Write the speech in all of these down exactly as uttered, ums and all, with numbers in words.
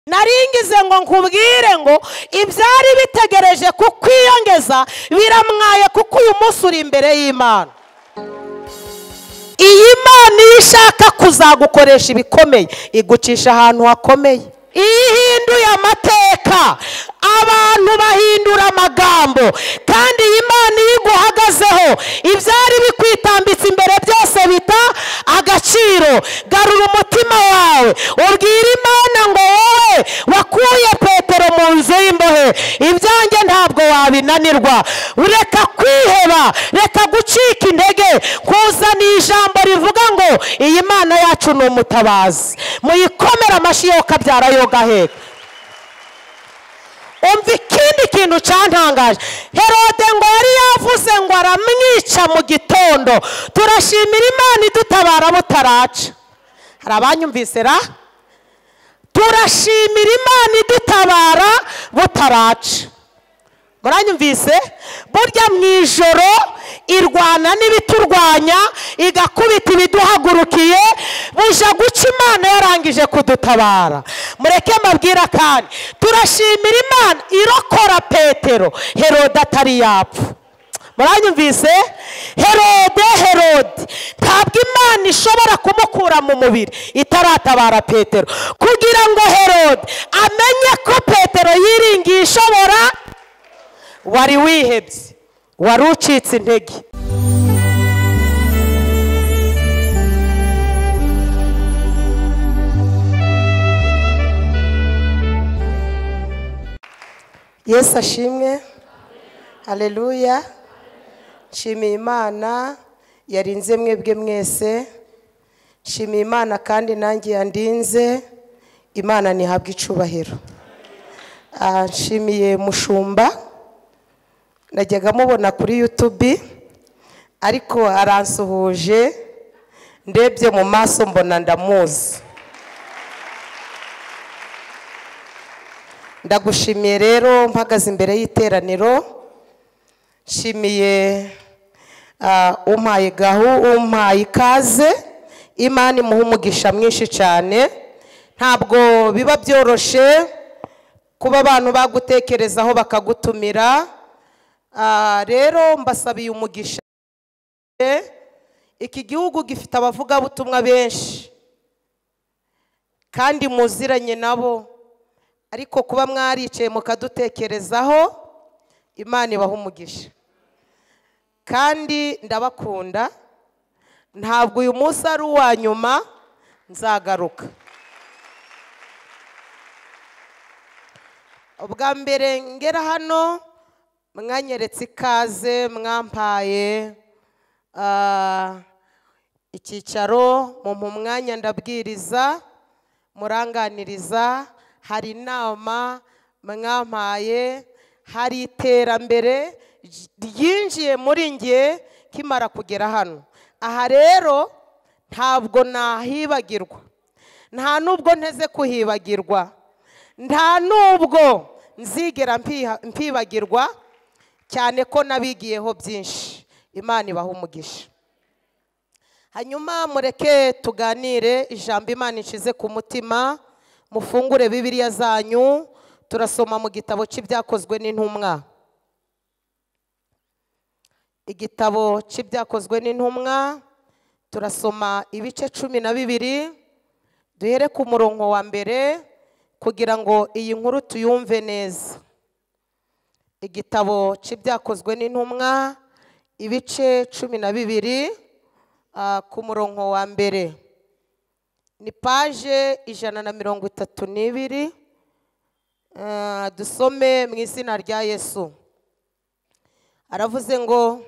naringize ngo nkubwire ngo ibyari bitegereje kukwiyongeza biramwaye kuko uyu munsi uri imbere y'Imana. Iyi Mana iyo ishaka kuzagukoresha ibikomeye igucisha ahantu hakomeye. Iyo ihinduye amateka abantu bahindura amagambo, kandi iyi Mana iyo iguhagazeho ibyari bikwitambitse imbere byose bita agaciro. Garura umutima wawe ubwira Imana ngo wowe wakuye Petero mu nzu y'imbohe, ibyanjye ntabwo wabinanirwa. Reka kwiheba, reka gucika intege, kuzana ijambo rivuga ngo iyi Mana yacu ni umutabazi. Muyikomera amashyi yo kabyara yo gaheka. Umva ikindi kintu cyantangaje, Herode ngo yari yavuze ngo aramwica mu gitondo. Turashimira Imana idutabara butaraca. Hari abanyumvise ra? Turashimira Imana idutabara butaraca. Muranyumvise? Burya mu ijoro irwana n'ibiturwanya, igakubita ibiduhagurukiye, buja guca Imana yarangije kudutabara. Mureke mabwira kandi turashimira Imana irokora Petero Herode atari yapfa. Muranyumvise? Herode Herode ntabwo Imana ishobora kumukura mu mubiri itaratabara Petero, kugira ngo Herode amenye ko Petero yiringiye ishobora. Wari wihebye, wari ucitse intege. Yesu ashimwe. Haleluya. Nshimiye Imana yarinze mwebwe mwese. Nshimiye Imana kandi nanjye yandinze. Imana nihabwe icubahiro. Nshimiye mushumba, najyaga mubona kuri YouTube ariko aransuhuje, ndebye mu maso mbona ndamuzi. Ndagushimiye rero mpagaze imbere y'iteraniro. Nshimiye umpaye gahu, umpaye ikaze. Imana imuha umugisha mwinshi cyane. Ntabwo biba byoroshe kuba abantu bagutekerezaho bakagutumira. Rero mbasabiye umugisha. Iki gihugu gifite abavugabutumwa benshi kandi muziranye nabo, ariko kuba mwaricaye mukadutekerezaho, Imana ibaha umugisha. Kandi ndabakunda, ntabwo uyu munsi ari uwa nyuma, nzagaruka. Ubwa mbere ngera hano mwanyeretse ikaze, mwampaye icyicaro, mu mwanya ndabwiriza, muranganiriza, hari inama mwampaye, hari iterambere ryinjiye muri nge kimara kugera hano. Aha rero ntabwo nahibagirwa, nta nubwo nteze kuhibagirwa, nta nubwo nzigera mpibagirwa, cyane ko nabigiyeho byinshi. Imana ibaha umugisha. Hanyuma mureke tuganire ijambo Imana inshize ku mutima. Mufungure Bibiliya zanyu, turasoma mu gitabo cy'ibyakozwe n'intumwa. Igitabo cy'ibyakozwe n'intumwa turasoma ibice cumi na bibiri, duhere ku murongo wa mbere kugira ngo iyi nkuru tuyumve neza. Igitabo cy'ibyakozwe n'intumwa ibice cumi na bibiri ku murongo wa mbere, ni paje ijana na mirongo itatu n'ibiri. Dusome mu izina rya Yesu. Aravuze ngo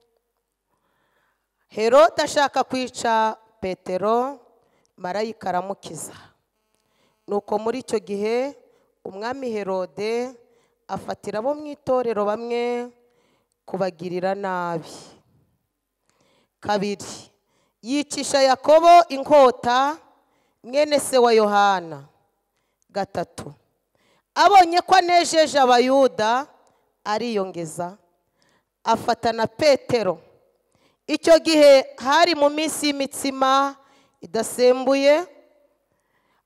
Herode ashaka kwica Petero, marayika aramukiza. Nuko muri icyo gihe umwami Herode afatira abo mu itorero bamwe kubagirira nabi. Kabiri, yicisha Yakobo inkota mwene se wa Yohana. Gatatu, abonye ko anejeje Abayuda ariyongeza afata na Petero. Icyo gihe hari mu minsi y'imitsima idasembuye,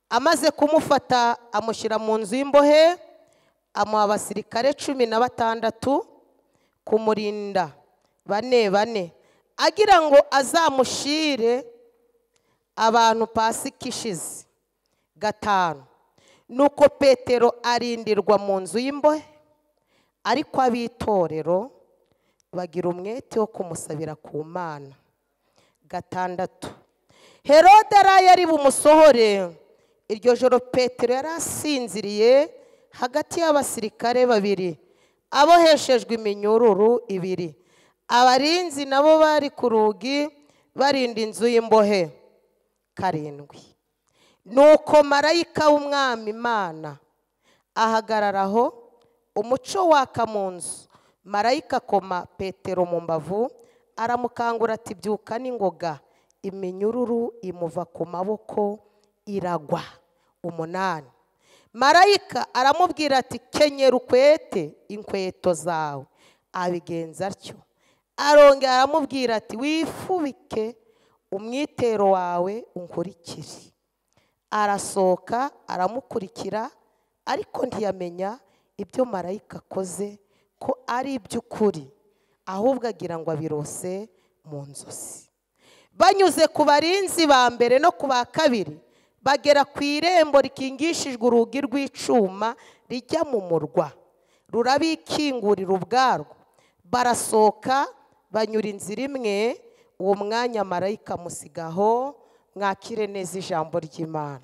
amaze kumufata amushyira mu nzu y'imbohe, amuha abasirikare cumi na batandatu kumurinda bane bane, agira ngo azamushire abantu Pasika ishize. Gatanu, nuko Petero arindirwa mu nzu y'imbohe, ariko ab'itorero bagira umwete wo kumusabira ku Mana. Gatandatu, Herode yari bumusohore. Iryo joro Petero yari asinziriye hagati y'abasirikare babiri aboheshejwe iminyururu ibiri. Abarinzi nabo bari ku rugi barinda inzu y'imbohe. Karindwi, nuko marayika w'umwami Imana ahagararaho, umuco waka mu nzu. Marayika akoma Petero mu mbavu, aramukangura ati byuka n'ingoga. Iminyururu imuva ku maboko iragwa. Umunani, marayika aramubwira ati kenyera ukwete inkweto zawe. Abigenza atyo. Arongera aramubwira ati wifubike umwitero wawe unkurikire. Arasohoka aramukurikira, ariko ntiyamenya ibyo marayika akoze ko ari iby'ukuri, ahubwo agira ngo abirose mu nzozi. Banyuze ku barinzi ba mbere no ku ba kabiri, bagera ku irembo rikingishijwe urugi rw'icuma rijya mu murwa. Rurabikingurira ubwarwo. Barasohoka banyura inzira imwe. Uwo mwanya marayika amusigaho. Mwakire neza ijambo ry'Imana.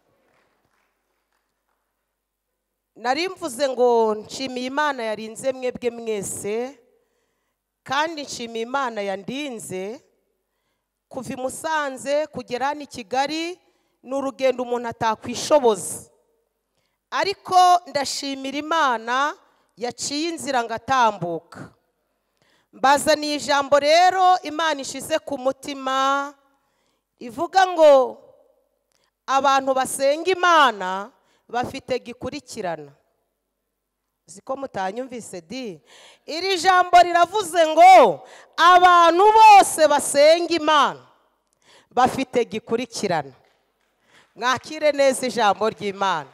Nari mvuze ngo nshimiye Imana yarinze mwebwe mwese, kandi nshimiye Imana yandinze kuva i Musanze kugera hano i Kigali. Ni urugendo umuntu atakwishoboza, ariko ndashimira Imana yaciye inzira ngatambuka. Mbazaniye ijambo rero Imana ishize ku mutima, ivuga ngo abantu basenga Imana bafite gikurikirana. Ziko mutanyumvise di? Iri jambo riravuze ngo abantu bose basenga Imana bafite gikurikirana. Mwakire neza ijambo ry'Imana.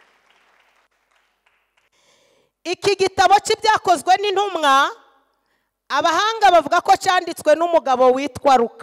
Iki gitabo cy'ibyakozwe n'intumwa, abahanga bavuga ko cyanditswe n'umugabo witwa Luka.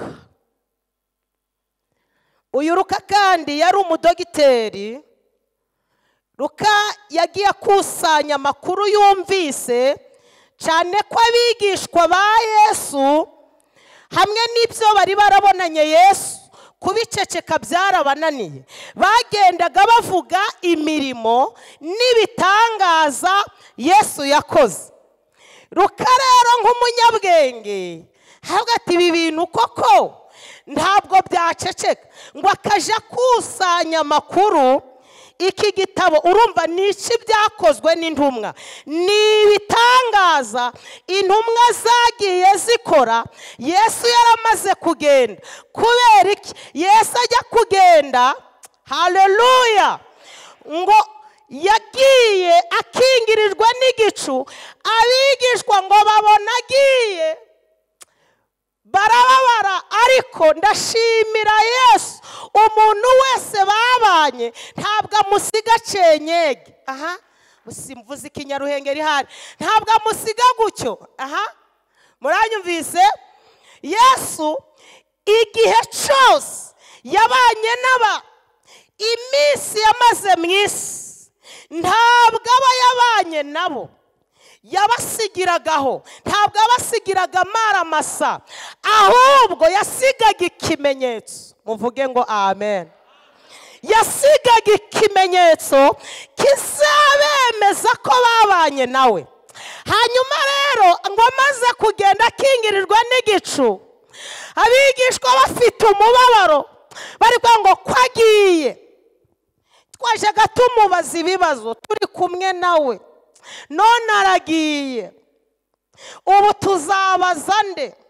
Uyu Luka kandi yari umudogiteri. Luka yagiye akusanya amakuru yumvise cyane ko abigishwa ba Yesu hamwe n'ibyo bari barabonanye Yesu kubiceceka byarabananiye. Bagendaga bavuga imirimo n'ibitangaza Yesu yakoze. Luka rero nk'umunyabwenge havuga ati ibi bintu koko ntabwo byaceceka, ngo akaja kusanya amakuru. Iki gitabo urumva ni iki byakozwe n'intumwa, ni ibitangaza intumwa zagiye zikora. Yesu yaramaze kugenda. Kubera iki Yesu ajya kugenda? Haleluya! Ngo yagiye akingirirwa n'igicu, abigishwa ngo babona agiye barababara. Ariko ndashimira Yesu, umuntu wese babanye ntabwo amusiga cenyege. Aha, simvuze ikinyaruhengeri hari, ntabwo amusiga gutyo. Aha, muranyumvise? Yesu igihe cyose yabanye n'aba, iminsi yamaze mu isi, ntabwo aba yabanye nabo yabasigiragaho, ntabwo abasigiraga amaramasa, ahubwo yasigaga ikimenyetso. Muvuge ngo amen. Yasigaga ikimenyetso kizabemeza ko babanye nawe. Hanyuma rero ngo amaze kugenda akingirirwa n'igicu, abigishwa bafite umubabaro, bari kuvuga ngo kwagiye. Twajaga tumubaza ibibazo turi kumwe nawe, none aragiye, ubu tuzabaza nde?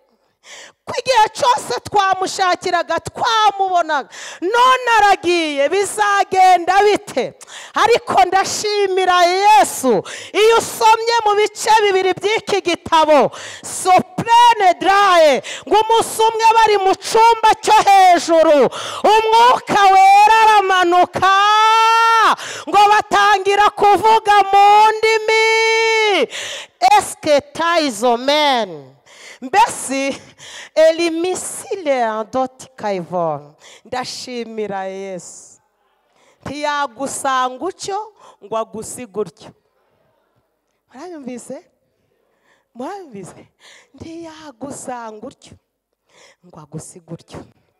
ko igihe cyose twamushakiraga twamubonaga, none aragiye, bizagenda bite? Ariko ndashimira Yesu, iyo usomye mu bice bibiri by'iki gitabo Soprene Draye, ngo umunsi umwe bari mu cyumba cyo hejuru, umwuka wera aramanuka, ngo batangira kuvuga mu ndimi. Eske taizomen mbese elimisile andoti kaivon. Ndashimira Yesu, ntiyagusanga utyo ngo agusiga utyo. Murabimvise? Murabimvise? Ntiyagusanga utyo ngo agusiga utyo.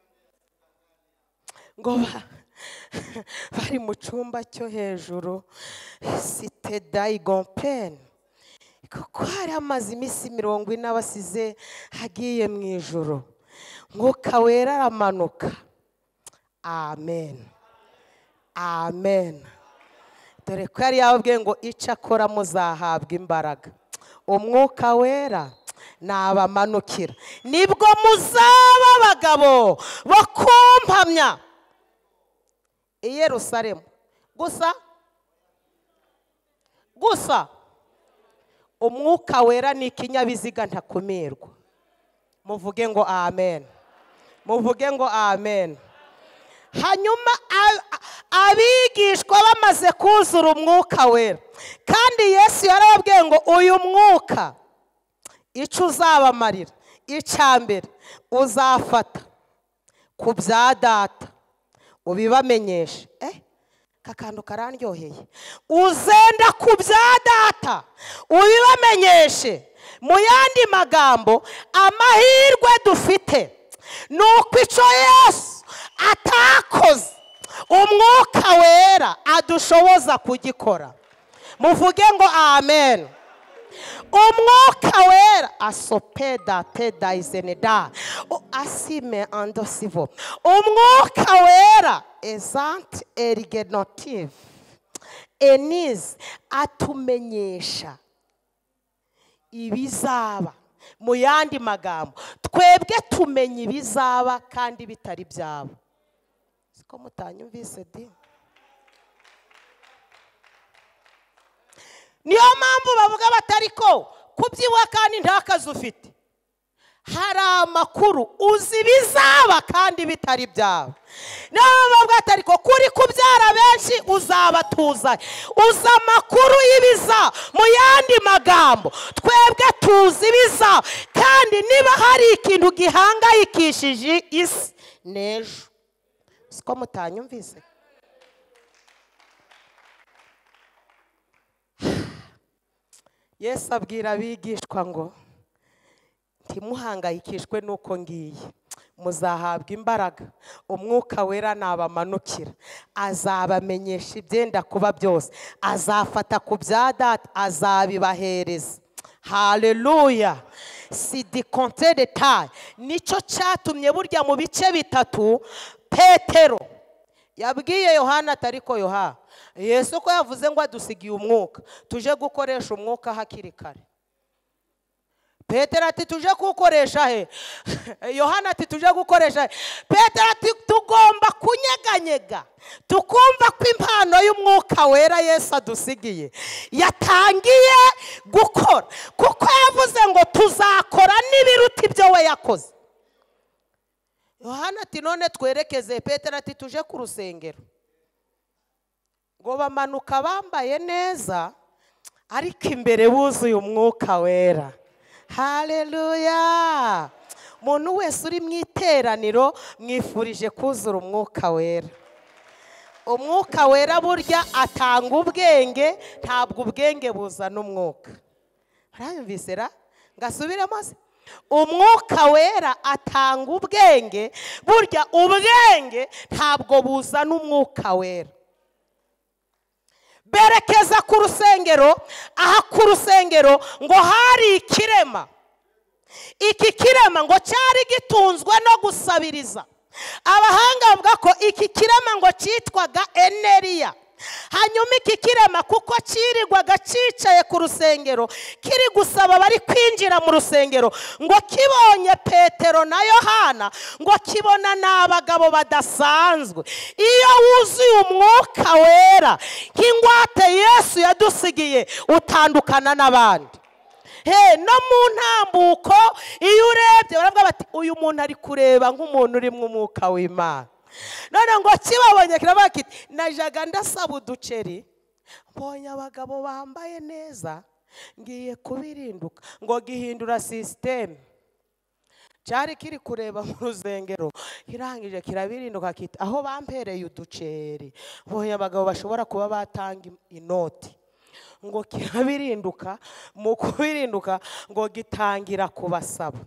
Ngo bari mu cyumba cyo hejuru, site dayigompeni, kuko hari amaze iminsi mirongo ine abasize hagiye mu ijoro. Mwuka wera aramanuka. Amen, amen. Dore ko yari yababwiye ngo icyo akora muzahabwa imbaraga. Umwuka wera nabamanukira, nibwo muzaba abagabo bo kumpamya i Yerusalemu. Gusa gusa umwuka wera ni ikinyabiziga ntakumirwa. Muvuge ngo amen, muvuge ngo amen. Hanyuma abigishwa bamaze kuzura umwuka wera, kandi Yesu yarababwiye ngo uyu mwuka icyo uzabamarira, icya mbere uzafata ku bya data ubibamenyeshe. Eh, kakantu karandyoheye. Uzenda ku bya data ubibamenyeshe. Mu yandi magambo, amahirwe dufite nuko icyo Yesu atakoze, umwuka wera adushoboza kugikora. Muvuge ngo amen. Umwuka wera asopeda teda izeneda asime andosivo. Umwuka wera ezant erigenotive eniz atumenyesha ibizaba. Mu yandi magambo, twebwe tumenya ibizaba kandi bitari byabo. Siko mutanyumvise di? Niyo mpamvu bavuga batari ko kubyibuha kandi nta kazi ufite. Hari amakuru uzi bizaba kandi bitari byabo. Niyo mpamvu batari ko kuri kubyara benshi uzabatuza, uza amakuru y'ibiza. Mu yandi magambo, twebwe tuzi biza, kandi niba hari ikintu gihangayikishije isi n'ejo. Siko mutanyumvise? Yesu abwira abigishwa ngo ntimuhangayikishwe nuko ngiye, muzahabwa imbaraga, umwuka wera nabamanukira, azabamenyesha ibyenda kuba byose, azafata ku bya data azabibahereza. Haleluya. Si di konte detaye. Nicyo cyatumye burya mu bice bitatu Petero yabwiye Yohana atari ko Yohana, Yesu ko yavuze ngo adusigiye umwuka, tuje gukoresha umwuka hakiri kare. Petero ati tuje kukoresha he? Yohana ati tuje gukoresha he? Petero ati tugomba kunyeganyega, tukumva ko impano y'umwuka wera Yesu adusigiye yatangiye gukora, kuko yavuze ngo tuzakora n'ibiruta ibyo we yakoze. Yohana ati none twerekeze. Petero ati tuje ku rusengero. Ngo bamanuka bambaye neza, ariko imbere buzuye umwuka wera. Haleluya. Umuntu wese uri mu iteraniro mwifurije kuzura umwuka wera. Umwuka wera burya atanga ubwenge, ntabwo ubwenge buzana umwuka. Arayumvise ra? Ngasubiremo se? Umwuka wera atanga ubwenge, burya ubwenge ntabwo buzana umwuka wera. Berekeza ku rusengero. Aha ku rusengero ngo hari ikirema. Iki kirema ngo cyari gitunzwe no gusabiriza. Abahanga bavuga ko iki kirema ngo cyitwaga Eneriya. hanyuma iki kirema kuko kirirwaga cyicaye ku rusengero kiri gusaba bari kwinjira mu rusengero, ngo kibonye Petero na Yohana ngo kibona n'abagabo badasanzwe. Iyo wuzuye umwuka wera nk'ingwate Yesu yadusigiye utandukana n'abandi. He, no mu ntambuko iyo urebye baravuga bati uyu muntu ari kureba nk'umuntu uri mu mwuka w'Imana. None ngo kibabonye kiravuga kiti najaga ndasaba uduceri, mbonye abagabo bambaye neza ngiye kubirinduka. Ngo gihindura system, cyari kiri kureba mu rusengero kirangije kirabirinduka kiti aho bampereye uduceri mbonye abagabo bashobora kuba batanga inoti. Ngo kirabirinduka, mu kubirinduka ngo gitangira kubasaba.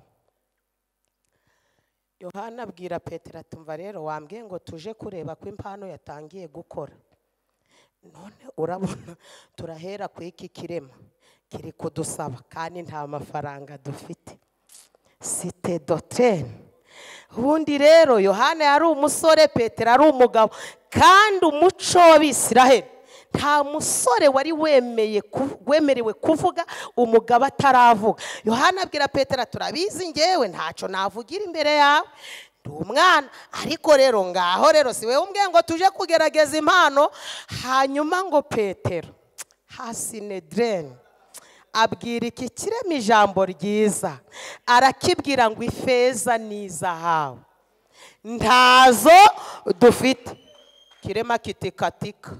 Yohana abwira Petero atumva rero wambwiye ngo tuje kureba ko impano yatangiye gukora, none urabona turahera ku iki kirema kiri kudusaba kandi nta mafaranga dufite. Site doctrine. Ubundi rero Yohana yari umusore, Petero ari umugabo, kandi umuco w'Abisiraheli nta musore wari wemeye wemerewe kuvuga umugabo ataravuga. Yohana abwira Petero turabizi ngewe ntacyo navugira imbere yawe, ndi umwana, ariko rero ngaho rero si wewe umbwiye ngo tuje kugerageza impano. Hanyuma ngo Petero hasinedrene abwira iki kirema ijambo ryiza, arakibwira ngo ifeza n'izahabu ntazo dufite. Kirema kitikatika,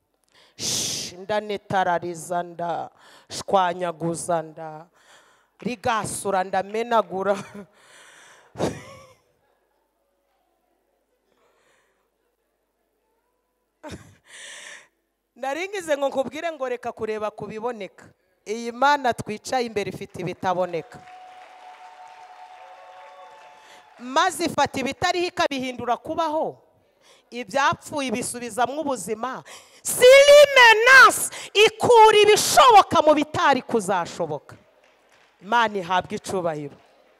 ndanetarariza nda shwanyaguza nda rigasura ndamenagura. Naringize ngo nkubwire ngo reka kureba kubiboneka. Iyi Mana twicaye imbere ifite ibitaboneka, maze ifata ibitariho ikabihindura kubaho, ibyapfuye ibisubizamo ubuzima. Silimenasi ikura ibishoboka mu bitari kuzashoboka. Imana ihabwa icubahiro.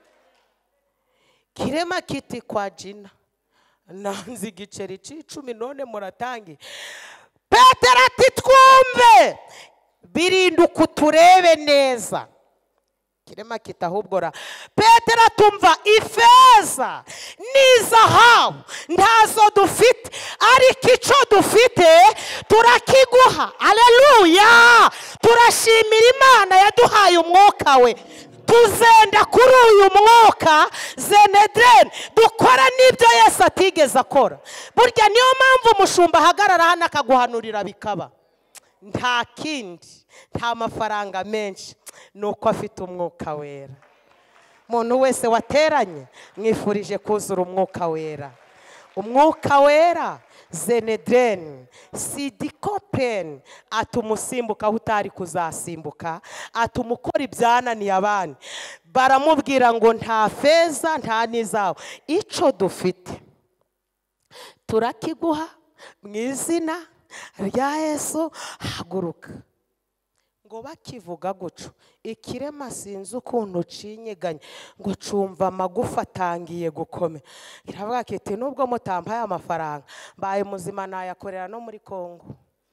Kirema kiti kwa Jina nanzi igiceri c'icumi none muratangi. Petero ati twumve birinduka turebe neza. Kirema kita ahubwo ra Petero atumva ifeza n'izahabu ntazo dufite, ariko icyo dufite turakiguha. Haleluya! Turashimira Imana yaduhaye umwuka we, tuzenda kuri uyu mwuka zenedrene dukora n'ibyo Yesu atigeze akora. Burya niyo mpamvu umushumba ahagarara hano akaguhanurira bikaba. Nta kindi, nta mafaranga menshi, nuko afite umwuka wera. Umuntu wese wateranye mwifurije kuzura umwuka wera. Umwuka wera zenedrene sidikopen atuma usimbuka aho utari kuzasimbuka, atuma ukora ibyananiye abandi. Baramubwira ngo nta feza nta n'izahabu, icyo dufite turakiguha mu izina rya Yesu, haguruka. Ngo bakivuga guco ikirema sinzi ukuntu cinyeganye, ngo cumva amagufa atangiye gukome. Kiravuga kiti nubwo mutampaye amafaranga mbaye muzima nayakorera no muri Kongo.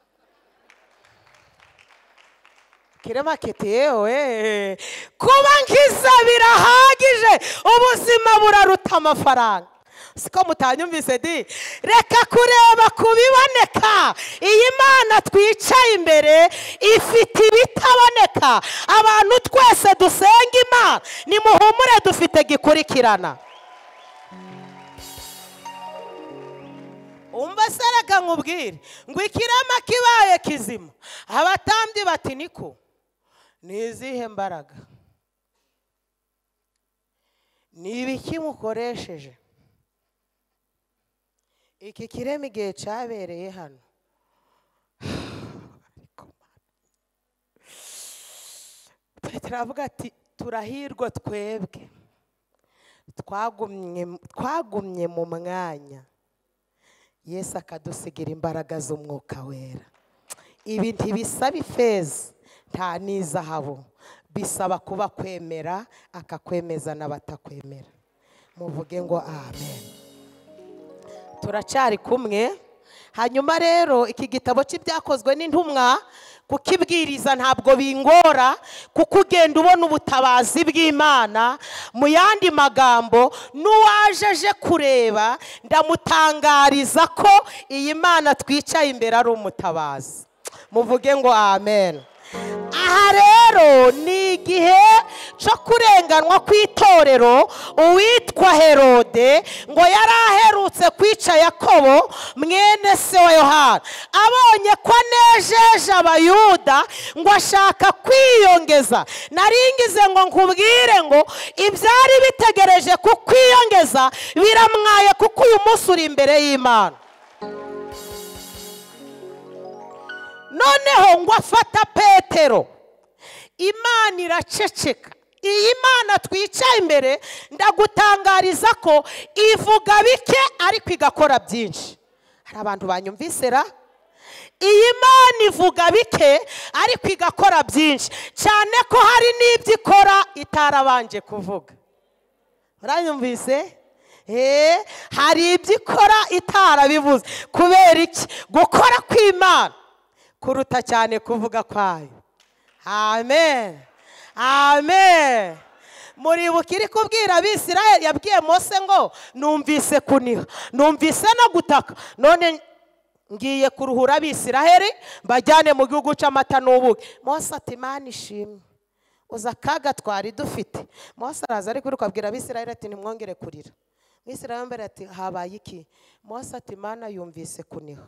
Kirema kiti yewe kuba nkiza birahagije, ubuzima buraruta amafaranga. Siko mutanyumvise di, reka kureba kubiboneka. Iyi Mana twicaye imbere ifite ibitaboneka. Abantu twese dusenga Imana nimuhumure dufite gikurikirana. Umva sereka nkubwire ngo ikirema kibaye kizima, abatambyi bati niko nizihe mbaraga nibiki mukoresheje iki kirema igihe cyabereye hano. Petero avuga ati turahirwa twebwe twagumye twagumye mu mwanya Yesu akadusigira imbaraga z'umwuka wera. Ibi ntibisaba ifeza nta n'izahabu, bisaba kuba kwemera, akakwemeza n'abatakwemera. Muvuge ngo amen. Turacari kumwe, hanyuma rero iki gitabo cy'ibyakozwe n'intumwa kukibwiriza ntabwo bingora, kuko ugenda ubona ubutabazi bw'Imana. Mu yandi magambo, n'uwajeje kureba ndamutangariza ko iyi Mana twicaye imbere ari umutabazi. Muvuge ngo amen. Aha rero ni igihe cyo kurenganwa kw'itorero. Uwitwa Herode ngo yari aherutse kwica Yakobo mwene se wa Yohana, abonye ko anejeje Abayuda ngo ashaka kwiyongeza. Naringize ngo nkubwire ngo ibyari bitegereje kukwiyongeza biramwaye, kuko uyu munsi uri imbere y'Imana. Noneho ngo afata Petero, Imana iraceceka. Iyi Mana twicaye imbere ndagutangariza ko ivuga bike ariko igakora byinshi. Hari abantu banyumvise ra? Iyi Mana ivuga bike ariko igakora byinshi, cyane ko hari n'ibyo ikora itarabanje kuvuga. Uranyumvise? Eh, hari ibyo ikora itarabivuze. Kubera iki? Gukora kw'Imana kuruta cyane kuvuga kwayo. Amen. Amen. Muri bukiri kubwira Abisirayeli, yabwiye Mose ngo numvise kuniha, numvise no gutaka, none ngiye kuruhura Abisirayeli bajyane mu gihugu cy'amata n'ubuki. Mose ati Imana ishimwe, uza kaga twari dufite. Mose araza ari kwiruka abwira Abisirayeli ati nimwongere kurira. Abisirayeli mbere ati habaye iki? Mose ati Imana yumvise kuniha.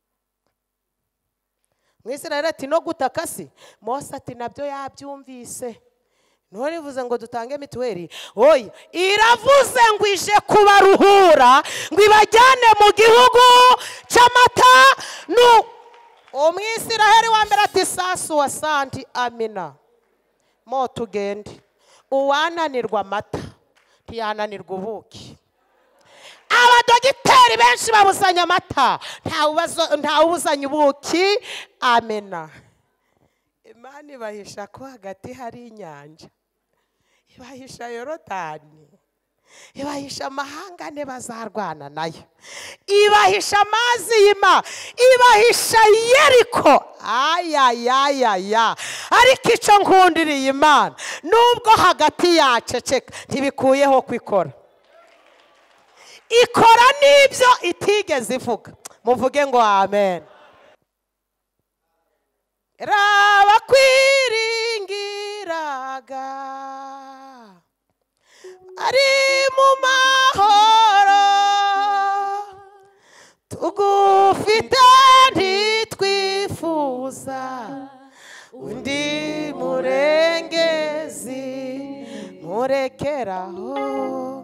Mwisirayeli ati no gutaka si? Mose ati nabyo yabyumvise. None ivuze ngo dutange mituweli? Oya, iravuze ngo ije kubaruhura, ngo ibajyane mu gihugu cy'amata nu. Umwisirayeli wa mbere ati sasu wa santi amina. Mo tugende. Uwananirwa amata ntiyananirwa ubuki. Abadogiteri benshi babuzanya amata, nta ubuzanya ubuki. Amena. Imana ibahisha ko hagati hari inyanja, ibahisha Yorodani, ibahisha amahanga ane bazarwana nayo, ibahisha amazi y'Imana, ibahisha Yeriko. Ayayayaya. Ariko icyo nkundiriye Imana, nubwo hagati yaceceka ntibikuyeho kwikora. Ikora n'ibyo itigeze ivuga. Muvuge ngo amen. Raba kwiringiraga ari mu mahoro, tugufite ntitwifuza undi murengezi, murekeraho.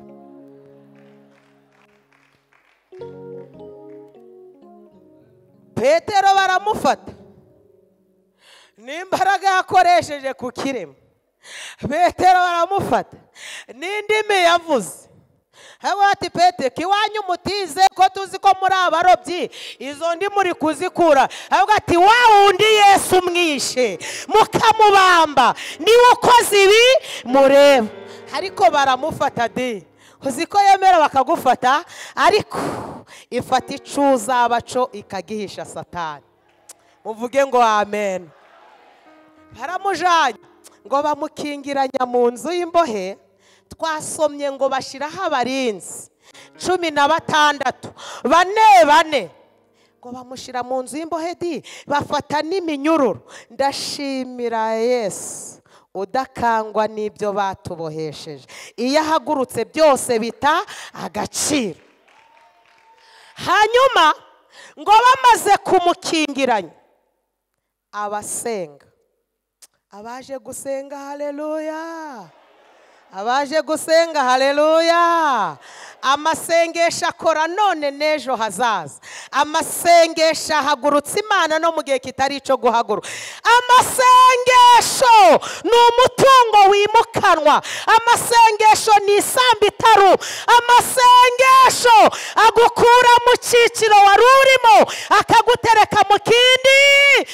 Petero baramufata n'imbaraga yakoresheje ku kirema. Petero baramufata n'indimi yavuze. Haba ati Petero kiwanyu mutize ko tuzi ko muri abarobyi, izo ndi muri kuzikura. Haba ati wa wundi Yesu mwishe mukamubamba niwe ukoze ibi mureba. Ariko baramufata de. Uzi ko yemera bakagufata, ariko ifata icuza abaco ikagihisha Satani. Muvuge ngo amen. Baramujanye ngo bamukingiranya mu nzu y'imbohe. Twasomye ngo bashiraho abarinzi cumi na batandatu, bane bane ngo bamushira mu nzu y'imbohe di, bafata n'iminyururu. Ndashimira Yesu udakangwa n'ibyo batubohesheje. Iyo ahagurutse byose bita agaciro. Hanyuma ngo bamaze kumukingiranya, abasenga, abaje gusenga, haleluya, abaje gusenga, haleluya. Amasengesho akora none n'ejo hazaza. Amasengesho ahagurutsa Imana no mu gihe kitari ico guhagura. Amasengesho ni umutungo wimukanwa. Amasengesho ni isambu itaru. Amasengesho agukura mu ciciro wari urimo akagutereka mu kindi.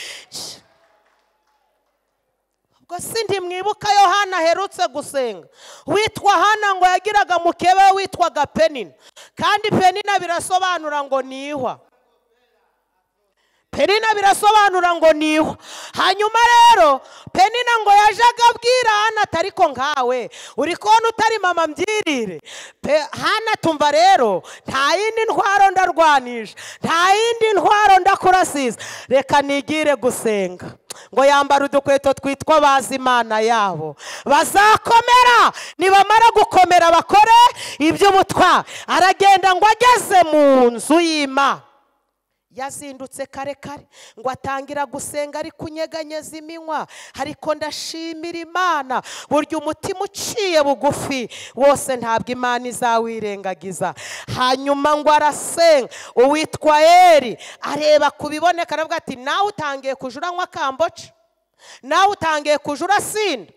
Ubwo sindi mwibuka Yohana aherutse gusenga. Witwa Hana ngo yagiraga mukebe witwaga Penina. Kandi Penina birasobanura ngo nihwa. Penina birasobanura ngo niho. Hanyuma rero Penina ngo yajaga abwira Hana atari ko nkawe uri kubona utari mama mbyirire. Hana tumva rero nta yindi ntwaro ndarwanisha, nta yindi ntwaro ndakurasiza, reka nigire gusenga. Ngo yambara udukweto twitwa bazi Imana yabo bazakomera, nibamara gukomera bakore iby'ubutwari. Aragenda ngo ageze mu nzu y'Imana, yazindutse kare kare ngo atangira gusenga ari kunyeganyeza iminywa, ariko ndashimira Imana burya umutima uciye bugufi wose ntabwo Imana izawirengagiza. Hanyuma ngo arasenga, uwitwa Eli areba kubiboneka aravuga ati nawe utangiye kujura nywa kamboca, nawe utangiye kujura sinda,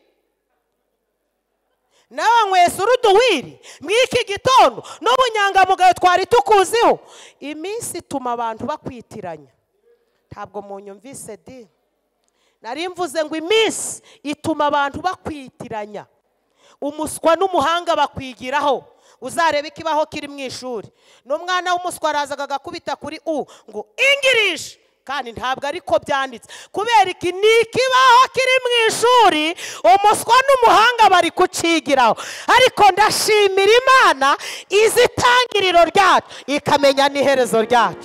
nawe nkwese uruduwiri mwiki gitondo n'ubunyangamugayo twari tukuziho. Iminsi ituma abantu bakwitiranya. Ntabwo munyumvise di, nari mvuze ngo iminsi ituma abantu bakwitiranya. Umuswa n'umuhanga bakwigiraho. Uzarebe ikibaho kiri mu ishuri, n'umwana w'umuswa arazaga agakubita kuri u ngo English, kandi ntabwo ariko byanditse. Kubera iki ni ikibaho kiri mu ishuri, umuswa n'umuhanga bari kucigiraho. Ariko ndashimira Imana izi itangiriro ryacu ikamenya n'iherezo ryacu.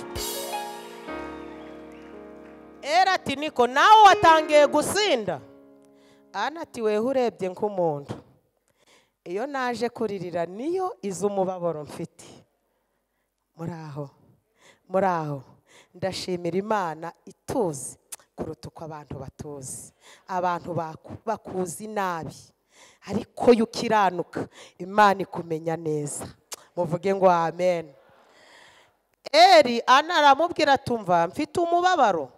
Era ati niko nawe watangiye gusinda. Ana ati wewe urebye nk'umuntu, iyo naje kuririra niyo izo umubabaro mfite. Muraho muraho ndashimira Imana ituzi kuruta uko abantu batuzi. Abantu bakuzi nabi, ariko yukiranuka Imana ikumenya neza. Muvuge ngo amen. Eli Ana aramubwira tumva mfite umubabaro,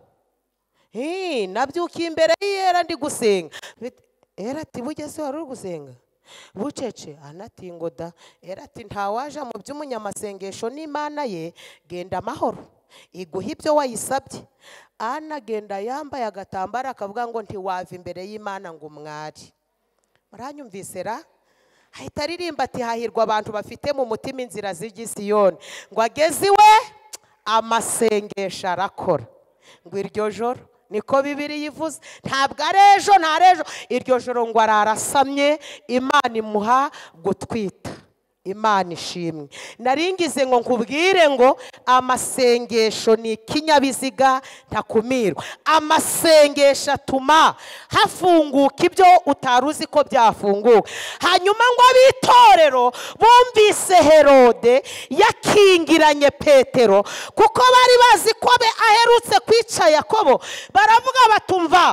hi nabyukiye imbere y'Iyera ndi gusenga. Era ati bugeze wari uri gusenga bucece? Ana ati ngo da. Era ati ntawaje mu by'umunyamasengesho n'Imana ye, genda amahoro iguha ibyo wayisabye. Ana genda yambaye agatambara akavuga ngo ntiwava imbere y'Imana ngo umwari. Muranyumvise ra? Ahita aririmba ati hahirwa abantu bafite mu mutima inzira z'Igisiyoni. Ngo ageze iwe amasengesho arakora. Ngo iryo joro niko Bibiri yivuze, ntabwo ari ejo, nta rejo, iryo joro ngo ararasamye, Imana imuha gutwita. Imana ishimwe. Naringize ngo nkubwire ngo amasengesho ni ikinyabiziga ntakumirwa. Amasengesho atuma hafunguka ibyo utaruzi ko byafunguka. Hanyuma ngo abitorero bumvise Herode yakingiranye Petero, kuko bari bazi ko be aherutse kwica Yakobo. Baravuga batumva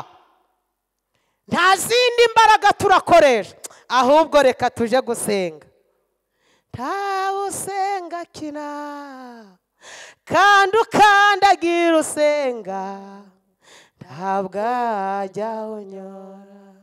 nta zindi mbaraga turakoresha, ahubwo reka tuje gusenga. Ntawe usenga kina kandi ukandagira usenga, ntabwo ajya unyora.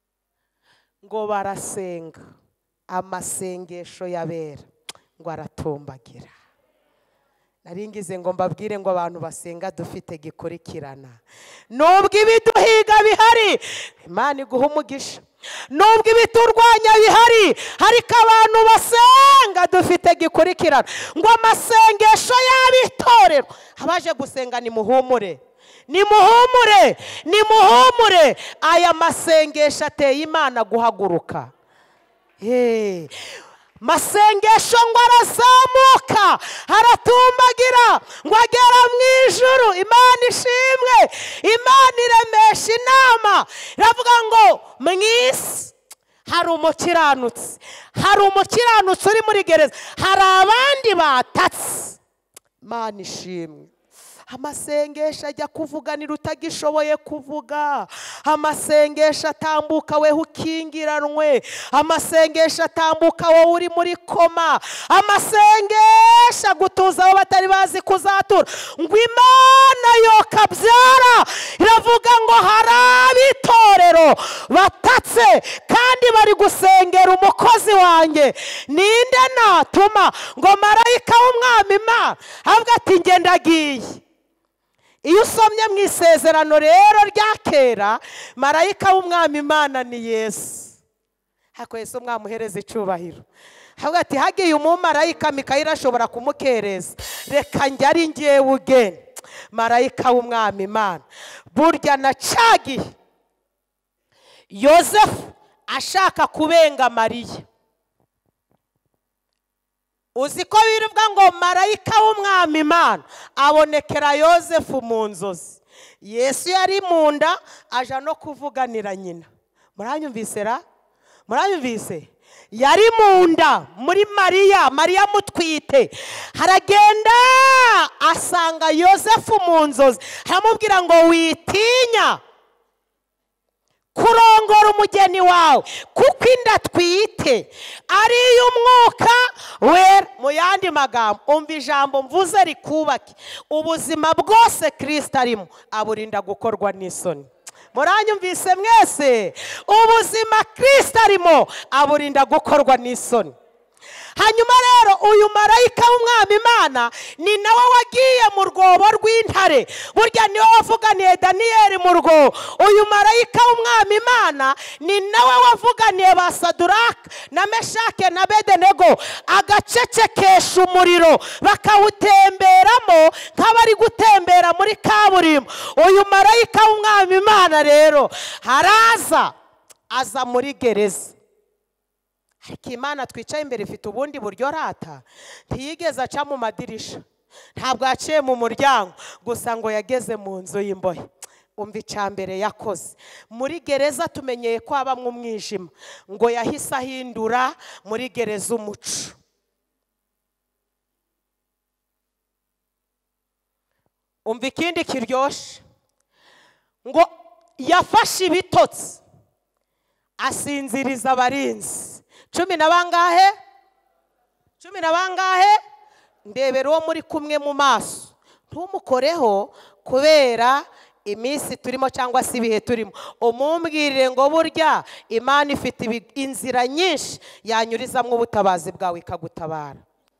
Ngo barasenga, amasengesho yabera ngo aratumbagira. Naringize ngo mbabwire ngo abantu basenga dufite gikurikirana. Nubwo ibiduhiga bihari, Imana iguha umugisha. Nubwo ibiturwanya bihari, hariko abantu basenga dufite gikurikirana. Ngo amasengesho y'abitorero abaje gusenga ni muhumure, ni muhumure, ni muhumure. Aya masengesho ateye Imana guhaguruka. Hey. Masengesho ngo arazamuka aratumbagira ngo agera mu ijuru. Imana ishimwe. Imana iremesha inama iravuga ngo mwisi hari umukiranutsi, hari umukiranutsi uri muri gereza, hari abandi batatse. Imana ishimwe. Amasengesho ajya kuvuganira utagishoboye kuvuga. Amasengesho atambuka we ukingiranwe. Amasengesho atambuka wowe uri muri koma. Amasengesho agutuza abo batari bazi kuzatura. Ngo Imana yo kabyara iravuga ngo hari abitorero batatse kandi bari gusengera umukozi wanjye. Ninde natuma ngo marayika w'Umwami Imana avuga ati ngenda agiye. Iyo usomye mu isezerano rero rya kera, marayika w'Umwami Imana ni Yesu. Hako Yesu mwamuhereza icubahiro. havuga ati hagiye umumarayika Mikayeli ashobora kumukereza, reka njye ari ngewe ugeni marayika w'umwami Imana. Burya na cagihe Yosefu ashaka kubenga Mariya, uzi ko bivuga ngo marayika w'umwami Imana abonekera Yosefu mu nzozi. Yesu yari mu nda aja no kuvuganira nyina. Muranyumvise ra? Muranyumvise? Yari mu nda muri Mariya, Mariya mutwite. Haragenda asanga Yosefu mu nzozi, aramubwira ngo witinya kurongora umugeni wawe kuko inda twite ari y'umwuka wera. Mu yandi magambo, umva ijambo mvuze rikubake. Ubuzima bwose Kristo arimo aburinda gukorwa n'isoni. Muranyumvise mwese? Ubuzima Kristo arimo aburinda gukorwa n'isoni. Hanyuma rero uyu marayika w'umwami Imana ni nawe wagiye mu rwobo rw'intare. Burya niwe wavuganiye Daniyeli mu rwobo. Uyu marayika w'umwami Imana ni nawe wavuganiye ba Saduraka na Meshake na Abedenego, agacecekesha umuriro bakawutemberamo nk'abari gutembera muri kaburimbo. Uyu marayika w'umwami Imana rero haraza aza muri gereza. Ariko Imana twicaye imbere ifite ubundi buryo rata, ntiyigeze aca mu madirisha, ntabwo yaciye mu muryango, gusa ngo yageze mu nzu y'imbohe. Umva icambere yakoze. Muri gereza tumenyeye ko habamwe umwijima, ngo yahise ahindura muri gereza umuco. Umva ikindi kiryoshe, ngo yafashe ibitotsi asinziriza abarinzi cumi na bangahe? Cumi na bangahe? Ndebera uwo muri kumwe mu maso, ntumukoreho kubera iminsi turimo cyangwa se ibihe turimo. Umumbwirire ngo burya Imana ifite inzira nyinshi yanyurizamo ubutabazi bwawe ikagutabara.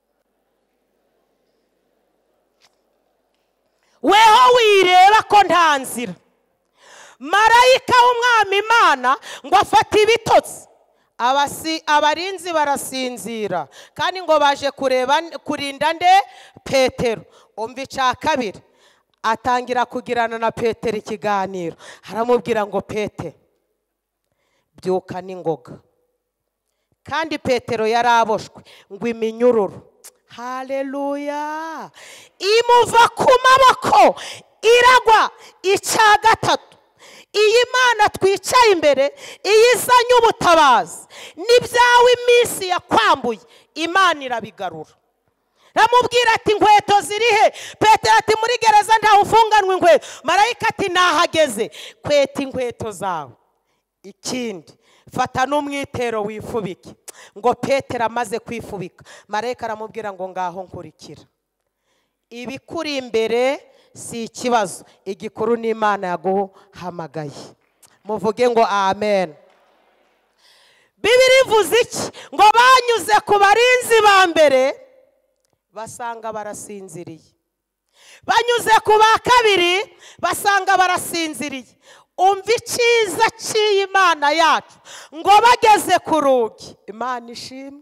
Weho wireba ko nta nzira. Marayika w'umwami Imana ngo afate ibitotsi, abasi abarinzi barasinzira, kandi ngo baje kureba kurinda nde? Petero. Umva icya kabiri, atangira kugirana na Petero ikiganiro. Haramubwira ngo Petero byuka n'ingoga. Kandi Petero yaraboshwe ngo iminyururu, haleluya, imuva ku maboko iragwa. Icya gatatu, iyi Mana twicaye imbere iyi izanye ubutabazi, n'ibyawe iminsi yakwambuye Imana irabigarura. Ramubwira ati inkweto zirihe? Petero ati muri gereza ntawe ufunganwe inkweto. Marayika ati nahageze. Kweta inkweto zawe. Ikindi, fata n'umwitero wifubike. Ngo Petero amaze kwifubika, marayika aramubwira ngo ngaho nkurikira. Ibikuri imbere si ikibazo, igikuru ni Imana yaguhamagaye. Muvuge ngo amen. Bibiri ivuze iki? Ngo banyuze ku barinzi ba mbere basanga barasinziriye, banyuze ku ba kabiri basanga barasinziriye. Umva icyiza cy'Imana yacu, ngo bageze ku rugi, Imana ishimwe,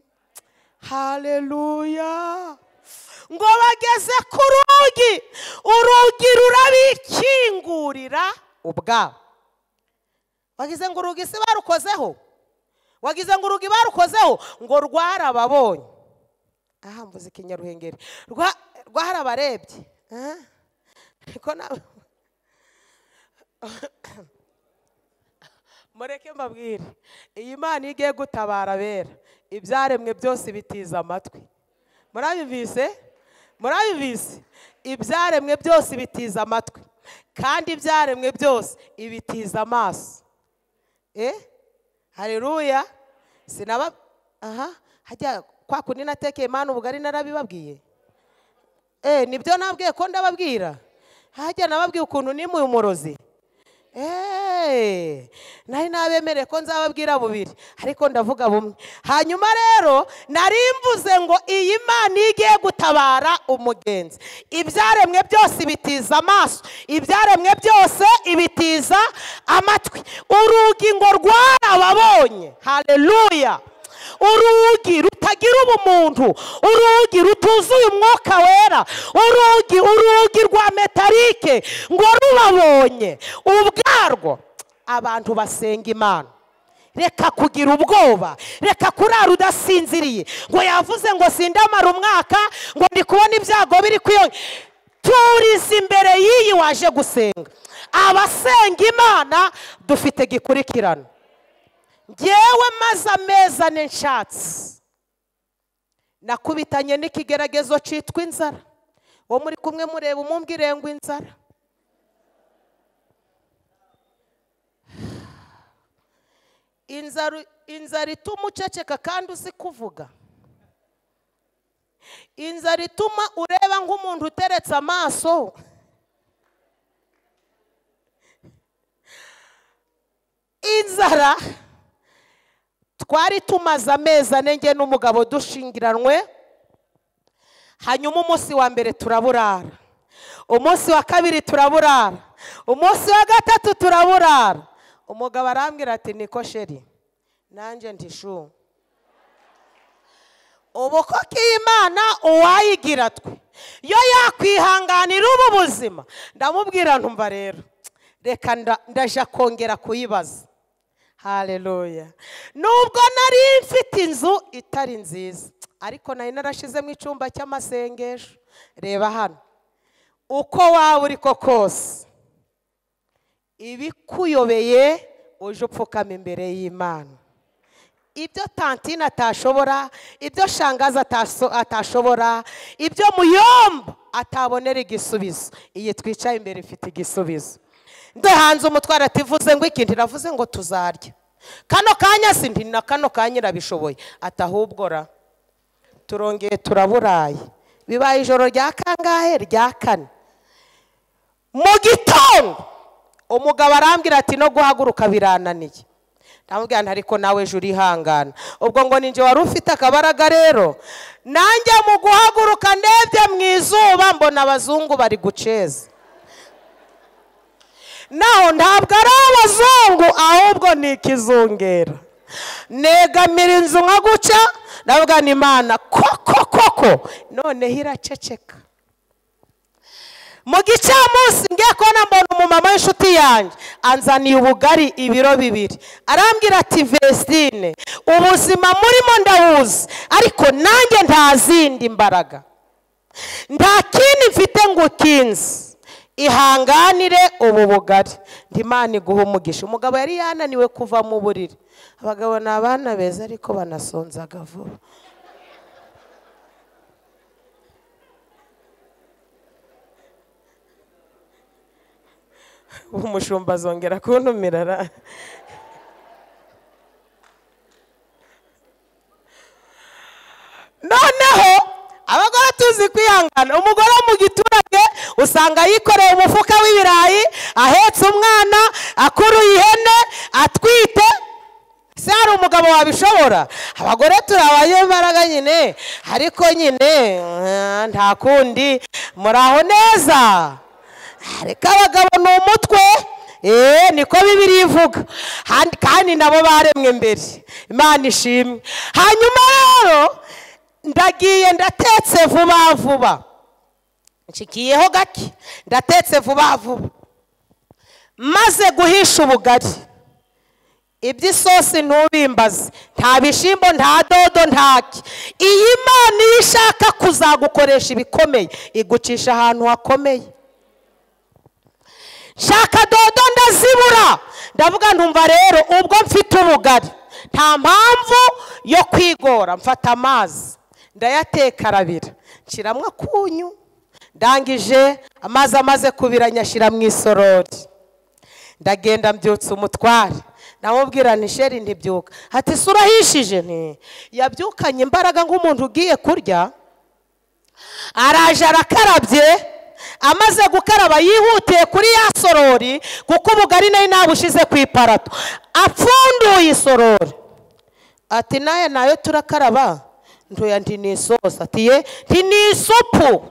haleluya, ngo bageze ku rugi, urugi rurabikingurira ubwabo. Wagize ngo urugi se barukozeho? Wagize ngo urugi barukozeho? Ngo rwarababonye. Aha mvuze ikinyaruhengeri, rwarabarebye. Niko nawe mureke mbabwire, iyi Mana igiye gutabara bera, ibyaremwe byose bitiza amatwi. Murabivise? Murabivise? Ibyaremwe byose bitiza amatwi, kandi ibyaremwe byose ibitiza amaso. Eh? Haleluya. Sinaba aha hajya kwa kundi natekeye Imana ubugari narabibabwiye. Eh, nibyo nabwiye ko ndababwira. Hajya nababwiye ukuntu nimuye umurozi. Eh, nari nabemereye ko nzababwira bubiri, ariko ndavuga bumwe. Hanyuma rero narimvuze ngo iyi Mana igiye gutabara umugenzi. Ibyaremwe byose ibitiza amaso, ibyaremwe byose ibitiza amatwi. Urugi ngo rwarababonye. Haleluya. urugi rutagira ubumuntu, urugi rutuzuye umwuka wera, urugi urugi rwa metalike ngo rubabonye ubwarwo. Abantu basenga Imana, reka kugira ubwoba, reka kurara udasinziriye ngo yavuze ngo sindamara umwaka ngo ndi kubona ibyago biri kwiyongera. Turize imbere y'iyi waje gusenga. Abasenga Imana dufite gikurikirana. Ngewe maze amezi ane nshatse, nakubitanye n'ikigeragezo cyitwa inzara. Wo muri kumwe mureba umumbwire ngo inzara. Inzara inzara ituma uceceka kandi uzi kuvuga. Inzara ituma ureba nk'umuntu uteretse amaso. Inzara twari tumaze amezi ane nge n'umugabo dushingiranwe. Hanyuma umunsi wa mbere turaburara, umunsi wa kabiri turaburara, umunsi wa gatatu turaburara. Umugabo arambwira ati niko sheri, nanjye ntishu ubu koko Imana uwayigira twe yo yakwihanganira ubu buzima. Ndamubwira ntumva rero, reka ndaja kongera kuyibaza. Haleluya. Nubwo nari mfite inzu itari nziza, ariko nari narashizemo icyumba cy'amasengesho. Reba hano, uko waba uri ko kose, ibikuyobeye uje upfukama imbere y'Imana. Ibyo tantine atashobora, ibyo shangaza atashobora, ibyo muyomba atabonera igisubizo, iyi twicaye imbere ifite igisubizo. Ndo hanze umutwara ativuze ngo iki, ndiravuze ngo tuzarya. Kano kanya sindi na kano kanya irabishoboye. Atahubwo ra turongeye turaburaye. Bibaye ijoro rya kangahe? Rya kane. Mu gitondo umugabo arambwira ati no guhaguruka birananiye. Ndamubwira nti ariko nawe ejo urihangana. Ubwo ngo ninje wari ufite akabaraga rero. Nanjye mu guhaguruka ndebye mu izuba mbona abazungu bari guceza. Naho ntabwo ari abazungu ahubwo ni ikizungera. Negamira inzu nka guca, ndavuga ni Imana koko koko noneho iraceceka. Mu gicamunsi ngiye kubona mbona umumama w'inshuti yanjye anzaniye ubugari ibiro bibiri. Arambwira ati Vestine, ubuzima murimo ndawuzi, ariko nanjye nta zindi mbaraga, nta kindi mfite ngo kinzi, ihanganire ubu bugari. Imana iguha umugisha. Umugabo yari yananiwe kuva mu buriri. Abagabo ni abana beza ariko banasonzaga vuba. Umushumba azongera kuntumirara. Noneho abagore tuzi kwihangana. Umugore mu giturage usanga yikoreye umufuka w'ibirayi, ahetse umwana, akuruye ihene, atwite. Se hari umugabo wabishobora? Abagore turabaye imbaraga nyine, ariko nyine nta kundi. Muraho neza. Ariko abagabo ni umutwe. Eh, niko Bibiliya ivuga. Kandi nabo baremwe mbere. Imana ishimwe. Hanyuma rero ndagiye ndatetse vuba vuba. Nshikiyeho gake ndatetse vuba vuba. Maze guhisha ubugari, iby'isosi ntubimbaze, nta bishimbo, nta dodo, ntaki. Iyi Imana iyo ishaka kuzagukoresha ibikomeye igucisha ahantu hakomeye. Shaka dodo ndazibura, ndavuga ntumva rero ubwo mfite ubugari nta mpamvu yo kwigora. Mfata amazi ndayateka arabira, nshiramwe akunyu. Ndangije amazi amaze kubira nyashira mu isorori. Ndagenda mbyutsa umutware, namubwira nti sheri ntibyuka. Ati surahishije? Nti yabyukanye imbaraga nk'umuntu ugiye kurya. Araje arakarabye, amaze gukaraba yihutiye kuri ya sorori kuko ubugari nayo nabushize ku iparato. Apfunduye isorori ati naye nayo turakaraba. Ntoya nti ni isosi. Ati ye nti ni isupu.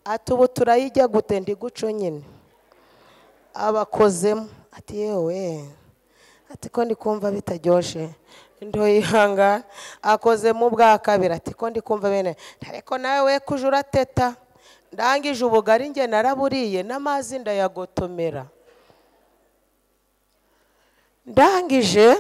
ati ubu turayijya gute ndi guco nyine abakozemo ati yewe ati ko ndi kumva bitaryoshe ndoyihanga akozemo ubwa kabiri ati ko ndi kumva bene ariko nawe we kujura teta ndangije ubugari nge naraburiye n'amazi ndayagotomera ndangije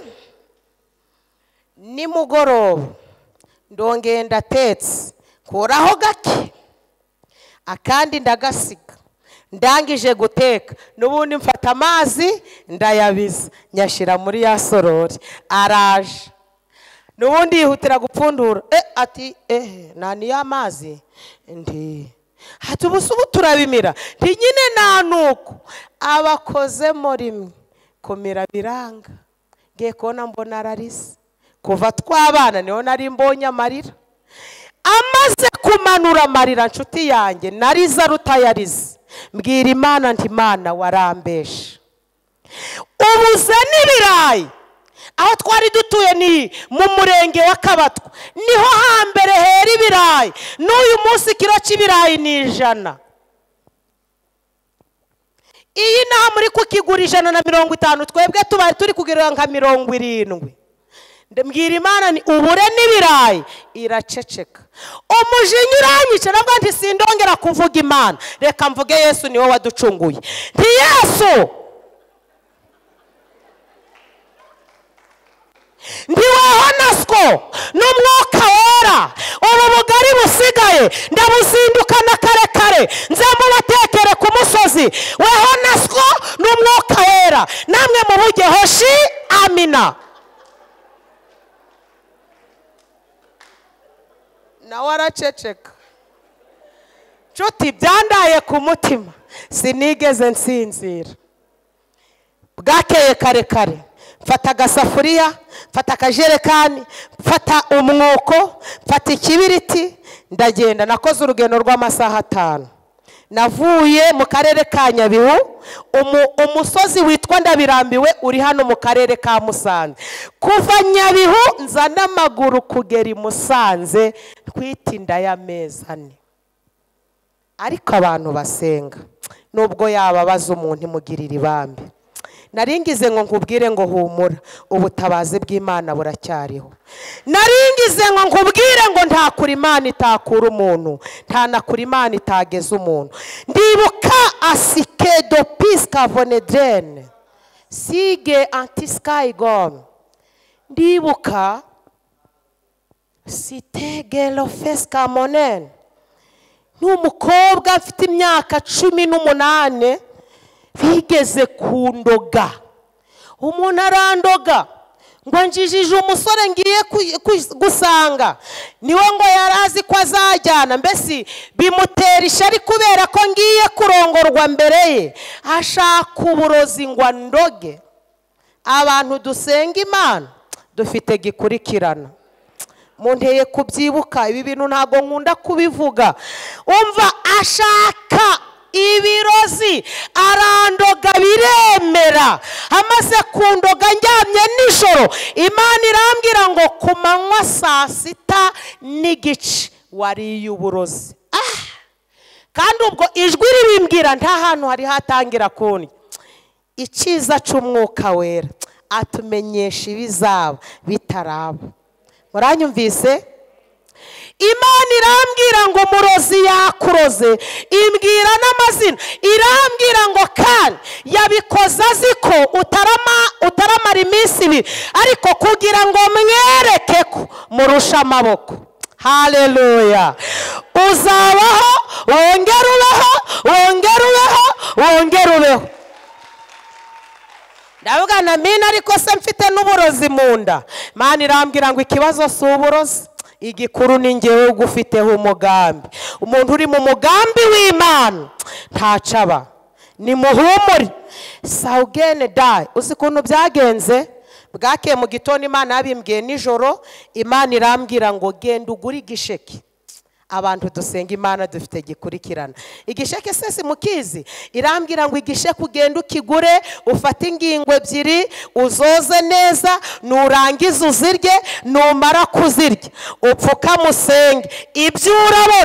nimugoroba ndongeye ndatetse kuraho gake akandi ndagasiga ndangije guteka n'ubundi mfata amazi ndayabiza nyashira muri ya sorori araje n'ubundi yihutira gupfundura eh ati eh nani y'amazi ndi hati ubusubu turabimira nti nyine nanuko abakozemo rimwe komera biranga ngiye kubona mbona ararisi kuva twabana niho nari mbonye amarira amaze kumanura amarira nshuti yanjye nariza rutayarize mbwira Imana nti Imana warambesha ubuze n'ibirayi aho twari dutuye ni mu murenge wa Kabatwa niho hambere hera ibirayi n'uyu munsi kilo cy'ibirayi ni ijana iyi naha muri kukigura ijana na mirongo itanu twebwe tubaye turi kugirira nka mirongo irindwi mbwira Imana ni ubure n'ibirayi iraceceka umujinya uranyica nabwo nti sindongera kuvuga Imana reka mvuge Yesu niwe waducunguye nti Yesu ndiweho naswo n'umwuka wera ubu bugari busigaye ndabuzindukana kare kare nzamubatekere ku musozi weho naswo n'umwuka wera namwe mubugeho shi amina nawe araceceka nshuti byandaye ku mutima sinigeze nsinzira bwakeye kare kare mfata agasafuriya mfata akajerekani mfata umwuko mfata ikibiriti ndagenda nakoze urugendo rw'amasaha atanu navuye mu karere ka Nyabihu umusozi witwa Ndabirambiwe uri hano mu karere ka Musanze kuva Nyabihu nza n'amaguru kugera i Musanze twitinda y'amezi ane ariko abantu basenga nubwo yababaza umuntu imugirira ibambe naringize ngo nkubwire ngo humura ubutabazi bw'Imana buracyariho naringize ngo nkubwire ngo nta kuri Imana itakura umuntu nta na kuri Imana itageza umuntu ndibuka asike do piska vonedrene sige antiskai gom ndibuka sitege lofeska monen n'umukobwa afite imyaka cumi n'umunane bigeze kundoga umuntu arandoga ngo njijije umusore ngiye gusanga niwe ngo yarazi ko azajyana mbese bimutera ishari kubera ko ngiye kurongorwa mbere ye ashaka uburozi ngo ndoge abantu dusenga Imana dufite gikurikirana munteye kubyibuka ibi bintu ntago nkunda kubivuga umva ashaka ibirozi arandoga biremera amaze kundoga njyamye nijoro Imana irambwira ngo kumanywa saa sita n'igice wariye uburozi ah kandi ubwo ijwi ribimbwira nta hantu hari hatangira kundi iciza c'umwuka wera atumenyesha ibizaba bitaraba muranyumvise Imana irambwira ngo murozi yakuroze imbwira n'amazina irambwira ngo kandi yabikoze aziko utarama utaramara iminsi ibiri ariko kugira ngo mwereke ko murusha amaboko haleluya uzabaho wongera ubeho wongera ubeho wongera ubeho ndavuga na mina ariko se mfite n'uburozi mu nda Imana irambwira ngo ikibazo si uburozi igikuru ni ngewe ugufiteho umugambi umuntu uri mu mugambi w'Imana ntacaba ni muhumuri saugene dai uzi kuntu byagenze bwake mu gitondo Imana yabimbwiye nijoro Imana irambwira ngo genda ugure igisheke abantu dusenga Imana dufite gikurikirana igisheke sese mukizi irambwira ngo igisheke ugenda ukigure ufate ingingo ebyiri uzoze neza nurangiza uzirye numara kuzirya upfuka musenge ibyo urabona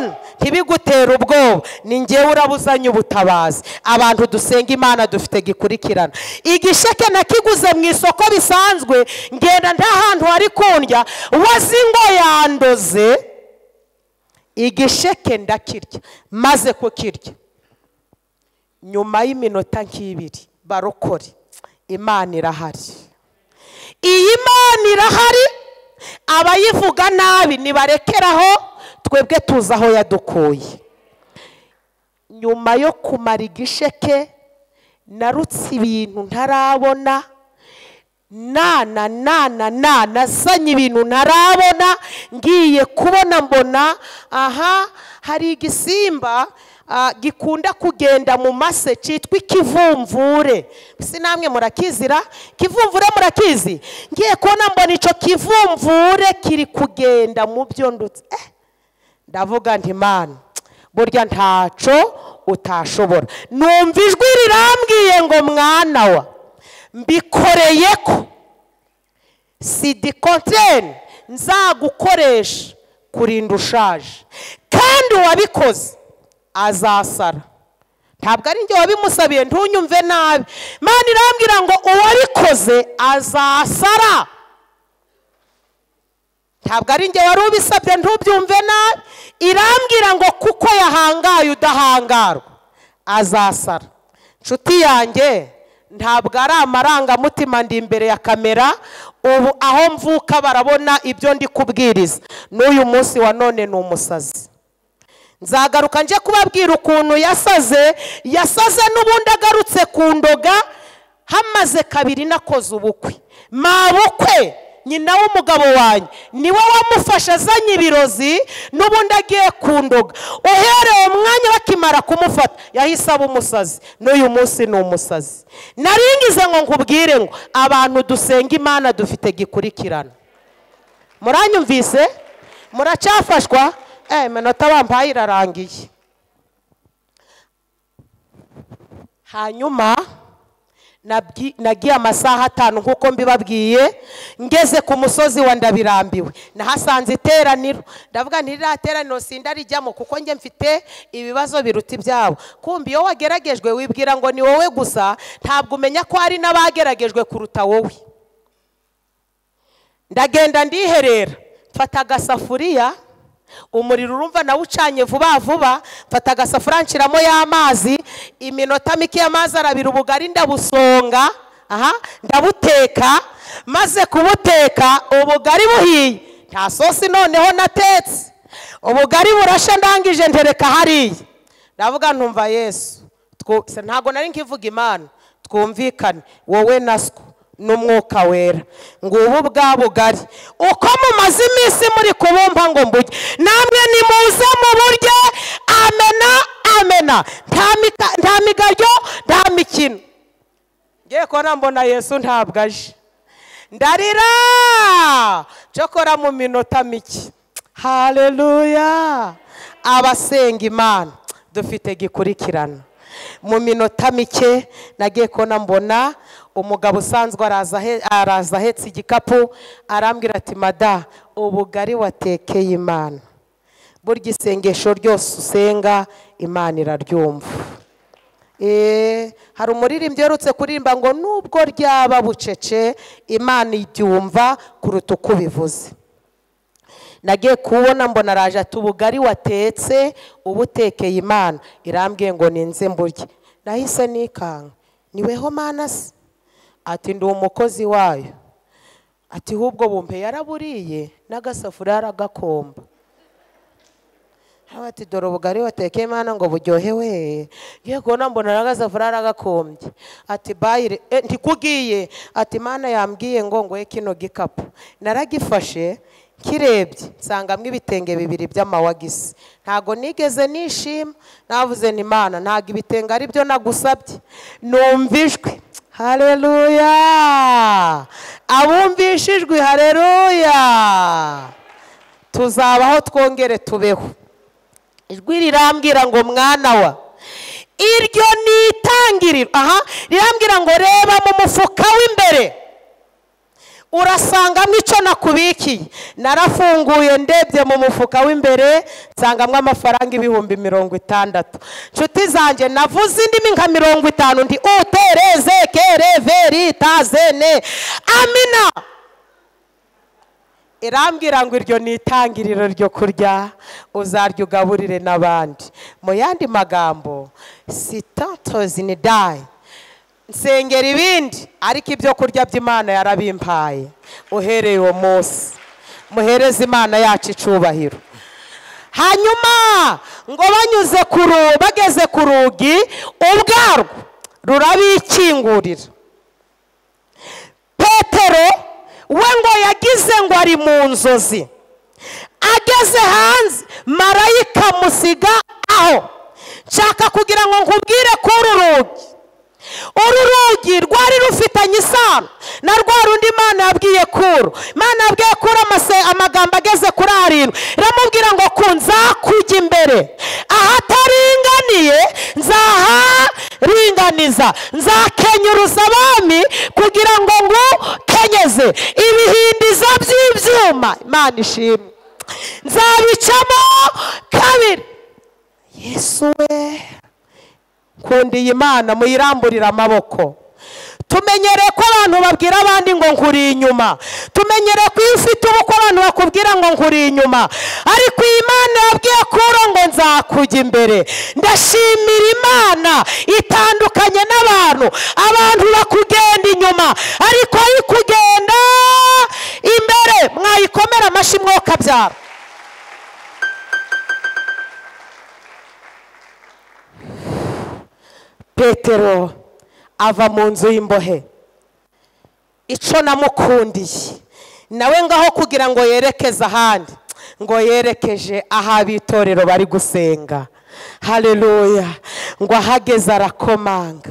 ntibigutere ubwoba, ni njyewe urabuzanye ubutabazi. Abantu dusenga Imana dufite gikurikirana. Igisheke nakiguze mu isoko bisanzwe, ngenda nta hantu hari kundya, wazi ngo yandoze. Igisheke ndakirya, maze kukirya nyuma y'iminota nk'ibiri, barokore, Imana irahari. Iyi Imana irahari, abayivuga nabi nibarekeraho, twebwe tuzi aho yadukuye. Nyuma yo kumara igisheke narutse ibintu ntarabona, nana nana nana zanye ibintu ntarabona, ngiye kubona mbona aha hari igisimba uh, gikunda kugenda mu mase cyitwa ikivumvure. Bisi namwe murakizira kivumvure? Murakizi? Ngiye kubona mbona ico kivumvure kiri kugenda mu byo ndutse. eh ndavuga nti Mana, burya ntaco utashobora. Numva ijwi rirambwiye ngo mwana wa, mbikoreye ko sidi konten nzagukoresha kurinda ushaje, kandi wabikoze azasara. Ntabwo ari njye wabimusabiye, ntunyumve nabi. Mana irambwira ngo uwabikoze azasara. Ntabwo ari njye wari ubisabye, ntubyumve nabi. Irambwira ngo kuko yahangaye udahangarwa azasara. Nshuti yanjye, ntabwo ari amarangamutima, ndi imbere ya kamera ubu aho mvuka barabona ibyo ndi kubwiriza. N'uyu munsi wa none ni umusazi. Nzagaruka nje kubabwira ukuntu yasaze yasaze n'ubundi agarutse ku ndoga. Hamaze kabiri nakoze ubukwe, mabukwe nyina w'umugabo wanjye niwe wamufasha azanye ibirozi, n'ubundi agiye ku ndoga. Uhereye umwanya bakimara kumufata yahise aba umusazi. N'uyu munsi ni umusazi. Naringize ngo nkubwire ngo abantu dusenga Imana dufite gikurikirana. Muranyumvise? Muracafashwa? Eh minota bampaye irarangiye. Hanyuma nagiye amasaha atanu nkuko mbibabwiye, ngeze ku musozi wa Ndabirambiwe. Nahasanze iteraniro, ndavuga nti irateraniro sindarijyamo kuko nge mfite ibibazo biruta ibyabo. Kumbi iyo wageragejwe wibwira ngo ni wowe gusa, ntabwo umenya ko hari n'abageragejwe kuruta wowe. Ndagenda ndiherera, mfata agasafuriya, umuriro urumva nawe ucanye vuba vuba, mfata agasafuriya nshiramo y'amazi, iminota mike y'amazi arabira ubugari ndabusonga, aha ndabuteka. Maze kubuteka ubugari buhiye, nta sosi noneho natetse, ubugari burasha, ndangije ntereka hariya. Ndavuga ntumva Yesu, ntago nari nkivuga Imana, twumvikane wowe naswo n'umwuka wera, ngubu bwa bugari uko mumaze iminsi muri kubumba ngo mburye, namwe nimuze mu burye. Amena amena, nta migaryo nta mikino. Ngiye kubona mbona Yesu ntabwo aje, ndarira cyokora mu minota mike. Haleluya! Abasenga Imana dufite gikurikirana. Mu minota mike nagiye kubona mbona umugabo usanzwe araza ahetse igikapu, arambwira ati mada, ubugari watekeye Imana. Burya isengesho ryose usenga Imana iraryumva. Eh, hari umuririmbyi yerutse kuririmba ngo nubwo ryaba bucece Imana iryumva kuruta uko ubivuze. Nagiye kubona mbona araje ati ubugari watetse ubutekeye Imana. Irambwiye ngo ninze mburye. Nahise nikanga, niweho Mana se? Ati ndi umukozi wayo. Ati hubwo bumpe yaraburiye n'agasafuriya aragakomba. Ati dore ubugari watekeye Imana ngo buryohewe. Ngiye kubona mbona n'agasafuriya aragakombye. Ati bayire, eh, ntikugiye. Ati Imana yambwiye ngo ngoye kino gikapu. Naragifashe, kirebye nsangamo ibitenge bibiri by'amawagisi. Ntago nigeze nishima, navuze ni Imana ntago ibitenge ari byo nagusabye. Numvijwe. Haleluya! Abumvishijwe, haleluya! Tuzabaho twongere tubeho. Ijwi rirambwira ngo mwana wa, iryo nitangiriro. Aha, rirambwira ngo reba mu mufuka w'imbere urasangamo icyo nakubikiye. Narafunguye ndebye mu mufuka w'imbere nsangamo amafaranga ibihumbi mirongo itandatu. Nshuti zanjye navuze indimi nka mirongo itanu ndi utereze kere verita zene amina. Irambwira ngo iryo ni itangiriro ryo kurya uzarya ugaburire n'abandi. Mu yandi magambo sitantozi ni dayi nsengera ibindi ariko ibyo kurya by'Imana yarabimpaye. Uhereye uwo munsi muhereze Imana yacu icubahiro. Hanyuma ngo banyuze ku rugi, bageze ku rugi ubwarwo rurabikingurira. Petero we ngo yagize ngo ari mu nzozi. Ageze hanze marayika musiga aho. Nshaka kugira ngo nkubwire ko uru rugi uru rugi rwari rufitanye isano na rwa rundi Imana yabwiye Kuro. Imana yabwiye Kuro amagambo ageze kuri arindwi. Iramubwira ngo ku nzakujya imbere ahataringaniye nzaharinganiza, nzakenyuruza abami kugira ngo ngukenyeze ibihindizo by'ibyuma. Imana ishimwe. Nzabicamo kabiri. Yesu we kundiye Imana muyiramburira amaboko. Tumenyereye ko abantu babwira abandi ngo nkuri inyuma. Tumenyereye ko iyo ufite ubukwe abantu bakubwira ngo nkuri inyuma. Ariko Imana yabwiye Kuro ngo nzakujya imbere. Ndashimira Imana itandukanye n'abantu. Abantu bakugenda inyuma ariko ari kugenda imbere. Mwayikomera amashyi mwokabyara. Petero ava mu nzu y'imbohe. Ico namukundiye nawe ngaho kugira ngo yerekeze ahandi, ngo yerekeje aho abitorero bari gusenga. Haleluya. Ngo ahageze arakomanga.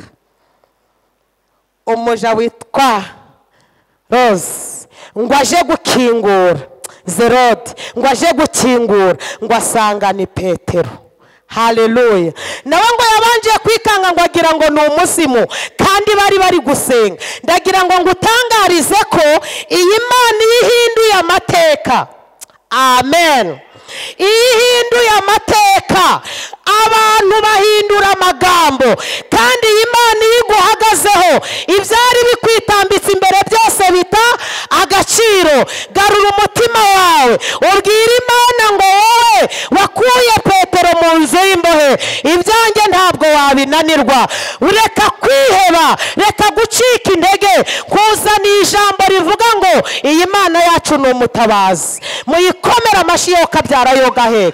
Umuja witwa Rose ngo aje gukingura, Zerode ngo aje gukingura, ngo asanga ni Petero. Haleluya. Nawe ngo yabanje kwikanga ngo agira ngo ni umuzimu kandi bari bari gusenga. Ndagira ngo ngutangarize ko iyi Imana yihinduye amateka. Amen. Ihinduye amateka. Abantu bahindura amagambo kandi Imana iguhagazeho ibyari bikwitambitse imbere byose bita agaciro. Garura umutima wawe ubwira Imana ngo wowe wakuye Petero mu nzu y'imbohe, ibyanjye ntabwo wabinanirwa. Ureka kwiheba, reka gucika intege, kuzana ijambo rivuga ngo iyi Mana yacu ni umutabazi. Muyikomera amashyi yo kabyara yo gaheka.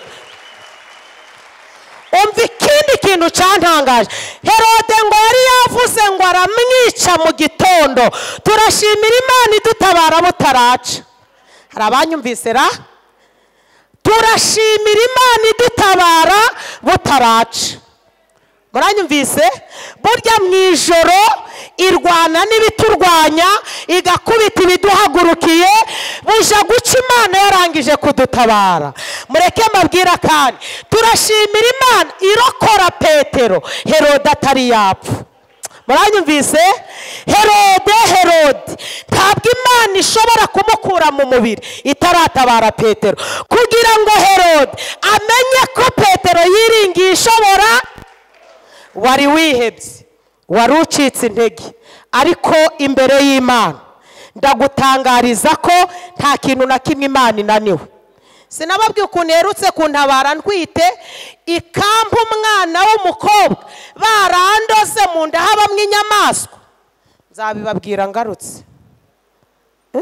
Umva ikindi kintu cyantangaje. Herode ngo yari yavuze ngo aramwica mu gitondo. Turashimira Imana idutabara butaraca. Hari abanyumvise ra? Turashimira Imana idutabara butaraca. Muranyumvise? Burya mu ijoro irwana n'ibiturwanya, igakubita ibiduhagurukiye, buja guca Imana yarangije kudutabara. Mureke mbabwira kandi turashimira Imana irokora Petero Herode atari yapfa. Muranyumvise? Herode Herode ntabwo Imana ishobora kumukura mu mubiri itaratabara Petero, kugira ngo Herode amenye ko Petero yiringiye ishobora. Wari wihebye, wari ucitse intege, ariko imbere y'Imana ndagutangariza ko nta kintu na kimwe Imana inaniwe. Sinababwiye ukuntu yerutse kuntabara ntwite ikampa umwana w'umukobwa barandoze mu nda habamwe inyamaswa. Nzabibabwira ngarutse. Eh?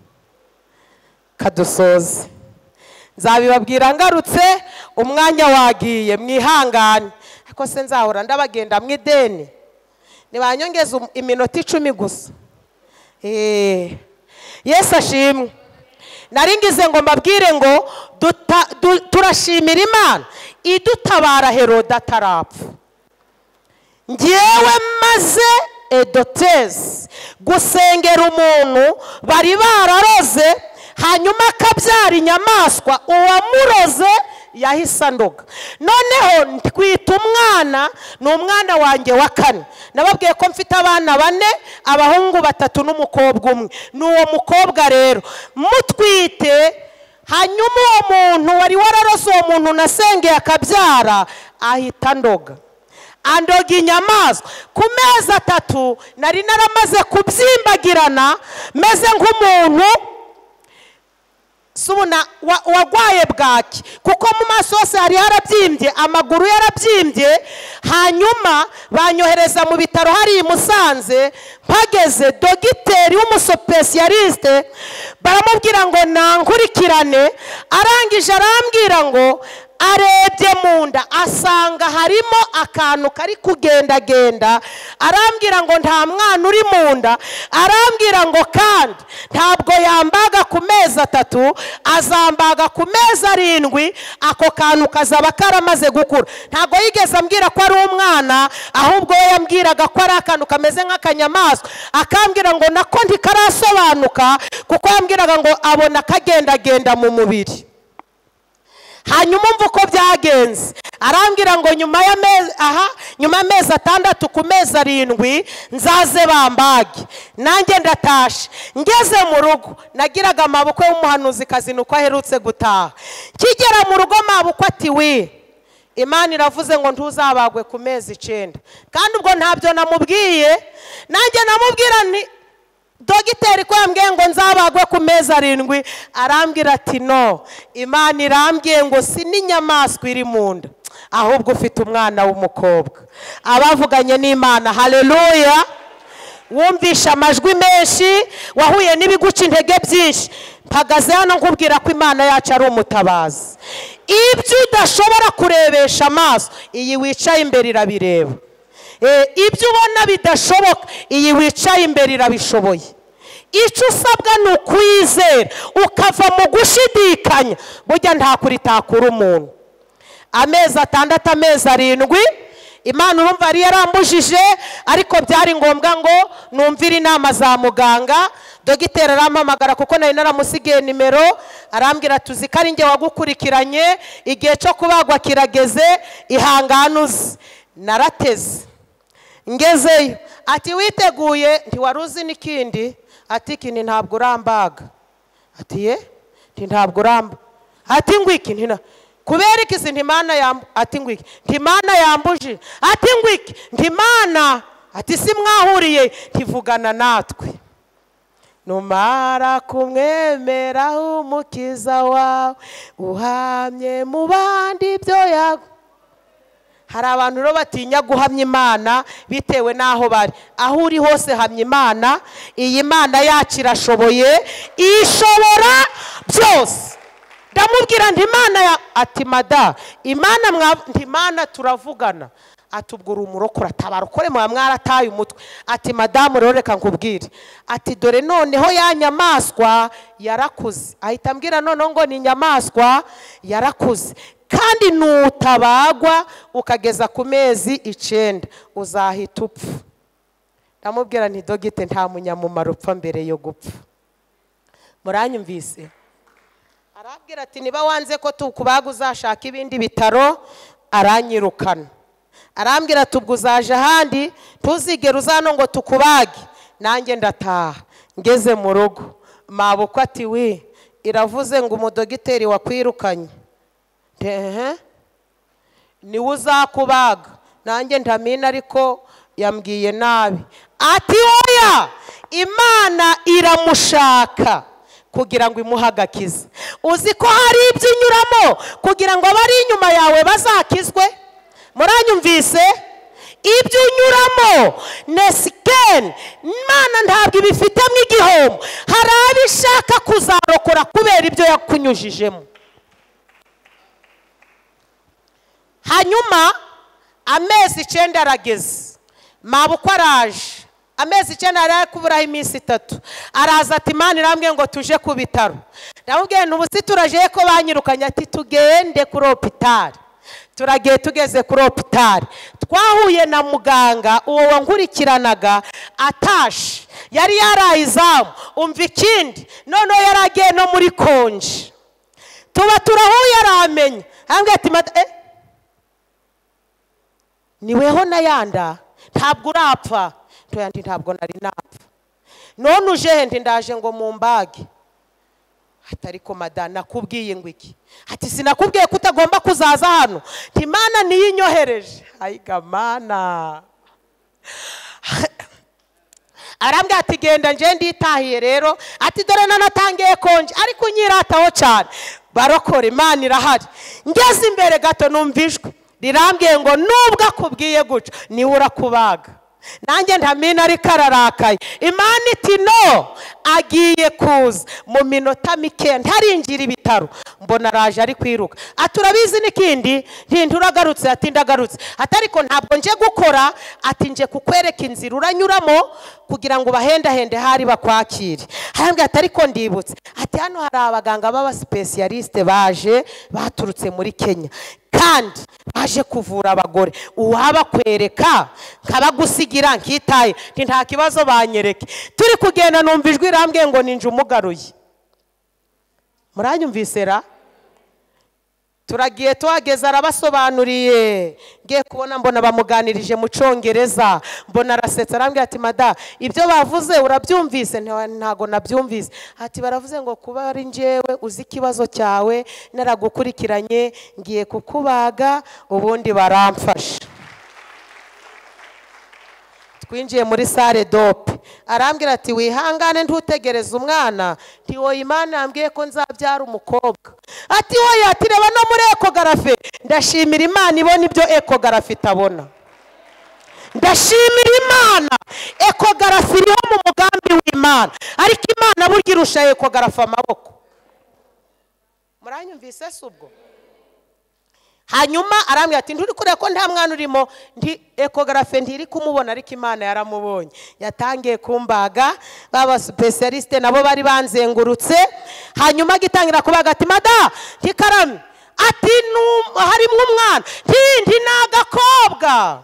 Kadusoze. Nzabibabwira ngarutse, umwanya wagiye, mwihangane. Ko se nzahora ndabagenda mu ideni. Nibanyongeza iminota icumi gusa. Eh. Yesu ashimwe. Naringize ngo mbabwire ngo turashimira Imana idutabara Herode atarapfa. Ngiyewe maze edotezi gusengera umuntu bari bararoze, hanyuma akabyara inyamaswa, uwamuroze yahise andoga. Noneho twita umwana ni umwana wanjye wa kane. Nababwiye ko mfite abana bane, abahungu batatu n'umukobwa umwe. N'uwo mukobwa rero mutwite, hanyuma uwo muntu wari wararose uwo muntu nasengeye akabyara ahita andoga. Andoga inyamaswa. Ku mezi atatu nari naramaze kubyimbagirana meze nk'umuntu subuna wagwaye bwaki, kuko mu maso hose hari harabyimbye, amaguru yarabyimbye. Hanyuma banyohereza mu bitaro hari i Musanze. Mpageze dogiteri w'umusopesiyaliste baramubwira ngo nankurikirane. Arangije arambwira ngo arebye mu nda asanga harimo akantu kari kugenda genda. Arambwira ngo nta mwana uri mu nda. Arambwira ngo kandi ntabwo yambaga ku mezi atatu, azambaga ku mezi arindwi. Ako kantu kazaba karamaze gukura. Ntabwo yigeze ambwira ko ari umwana, ahubwo we yambwiraga ko ari akantu kameze nk'akanyamaswa. Akambwira ngo nako ntikarasobanuka, kuko yambwiraga ngo abona kagenda genda mu mubiri. Hanyuma umva uko byagenze. Arambwira ngo nyuma y'amezi aha nyuma y'amezi atandatu ku mezi arindwi nzaze bambage. Nanjye ndatashe. Ngeze mu rugo nagiraga amabukwe y'umuhanuzi kazi nuko aherutse gutaha. Kigera mu rugo mabukwe ati we Imana iravuze ngo ntuzabagwe ku mezi icenda. Kandi ubwo ntabyo namubwiye. Nanjye namubwira nti dogiteri ko yambwiye ngo nzabagwe ku mezi arindwi. Arambwira ati no, Imana irambwiye ngo si n'inyamaswa iri mu nda, ahubwo ufite umwana w'umukobwa. Abavuganye n'Imana, haleluya. Wumvisha amajwi menshi, wahuye n'ibiguca intege byinshi. Mpagaze hano nkubwira ko Imana yacu ari umutabazi. Ibyo udashobora kurebesha amaso, iyi wicaye imbere irabireba. Ibyo ubona bidashoboka, iyi wicaye imbere irabishoboye. Icyo usabwa ni ukwizera ukava mu gushidikanya. Burya nta kuri takura umuntu. Amezi atandatu amezi arindwi Imana urumva yari yarambujije, ariko byari ngombwa ngo numvire inama za muganga. Dogiteri arampamagara kuko nari naramusigiye nimero. Arambwira tuzi ko ari njye wagukurikiranye, igihe cyo kubagwa kirageze, ihanganuze. Narateze. Ngezeyo ati witeguye? Ntiwaruzi n'ikindi? Ati ikindi ntabwo urambaga. Ati ye? Nti ntabwo uramba. Ati ngwiki ntina kubera iki si ntimana yambu. Ati ngwiki ntimana yambuje. Ati ngwiki ntimana. Ati si mwahuriye? Ntivugana natwe. Numara kumwemera umukiza wawe, uhamye mu bandi ibyo yago. Hari abantu rero batinya guhamya Imana bitewe naho bari. Aho uri hose hamya Imana. Iyi Mana yacu irashoboye, ishobora byose. Ndamubwira nti Imana ya ati mada Imana mwa nti Imana turavugana. Atubwura umurokora tabara ukore mu mwarataye umutwe. Ati madamu rero reka nkubwire. Ati dore noneho ya nyamaswa yarakuze. Ahita ambwira noneho ngo ni nyamaswa yarakuze. Kandi nutabagwa ukageza ku mezi icenda uzahita upfa. Ndamubwira nti dogite nta munyamumaro upfa mbere yo gupfa. Muranyumvise? Arabwira ati niba wanze ko tukubaga uzashaka ibindi bitaro. Aranyirukana. Arambwira ati ubwo uzaje ahandi ntuzigere uzano ngo tukubage. Nanjye ndataha. Ngeze mu rugo mabukwe ati we iravuze ngo umudogiteri wakwirukanye. Ehe niwe uzakubaga. Nanjye ntamina ariko yambwiye nabi. Ati oya, Imana iramushaka kugira ngo imuhagakize. Uzi ko hari ibyo inyuramo kugira ngo abari inyuma yawe bazakizwe? Muranyumvise? Ibyo unyuramo nesikeni Imana ntabwo ibifitemo igihombo. Hari abishaka kuzarokora kubera ibyo yakunyujijemo. Hanyuma amezi icenda arageze. Mabukwe araje. Amezi icenda ari kuburaho iminsi itatu. Araza ati Imana irambwiye ngo tuje ku bitaro. Ndamubwiye n'ubusi turaje ko banyirukanye. Ati tugende kuri hopitali. Turagiye tugeze kuri hopitali. Twahuye na muganga uwo wankurikiranaga atashe. Yari yaraye izamu. Umva ikindi noneho yaragiye no muri konje. Tuba turahuye aramenye. arambwira ati mada eh niweho nayanda ntabwo urapfa ntoya nti ntabwo nari napfa none uje hende ndaje ngo mumbage atari ko mada nakubwiye ngo iki ati sinakubwiye ko utagomba kuzaza hano nti Mana niyinyohereje ayiga Mana arambwira ati genda nje nditahiye rero ati dore nanatangiye konje ariko nyirataho cyane barokora Imana irahari ngeze imbere gato numvijwe rirambwiye ngo nubwo akubwiye guca ni urakubaga nanjye ntamina ari kararakaye Imana iti no agiye kuza mu minota mike ntaringira ibitaro mbona araje ari kwiruka aturabizi nikindi ntinturagarutse ati ndagarutse atariko ntabwo nje gukora ati nje kukwereka inzira uranyuramo kugira ngo bahenda hende hari bakwakire harambye atariko ndibutse ati hano hari abaganga baba specialiste baje baturutse muri Kenya kandi baje kuvura abagore uwaba kwereka kabagusigira nkitaye nta kibazo banyereke turi kugenda numvijwe irambwiye ngo ninje umugaruye muranyumvise ra turagiye tuhageza arabasobanuriye ngiye kubona mbona bamuganirije mu Congereza mbona arasetsa arambwira ati mada ibyo bavuze urabyumvise ntago nabyumvise ati baravuze ngo kuba ari njewe uzi ikibazo cyawe naragukurikiranye ngiye kukubaga ubundi baramfasha twinjiye muri salle dope arambwira ati wihangane ntutegereze umwana nti wowe Imana yambwiye ko nzabyara umukobwa ati wowe ati reba no muri ecographe ndashimira Imana ibona ibyo ecographe itabona ndashimira Imana ecographe iriho mu mugambi w'Imana ariko Imana burya irusha ecographe amaboko muranyumvise subwo hanyuma arambwira ati nduri kureka ko nta mwana urimo ndi ecographe ndiri kumubona ariko Imana yaramubonye yatangiye kumbaga baba specialiste nabo bari banzengurutse hanyuma gitangira kubaga ati mada ntikarame ati harimo umwana ndi nagakobwa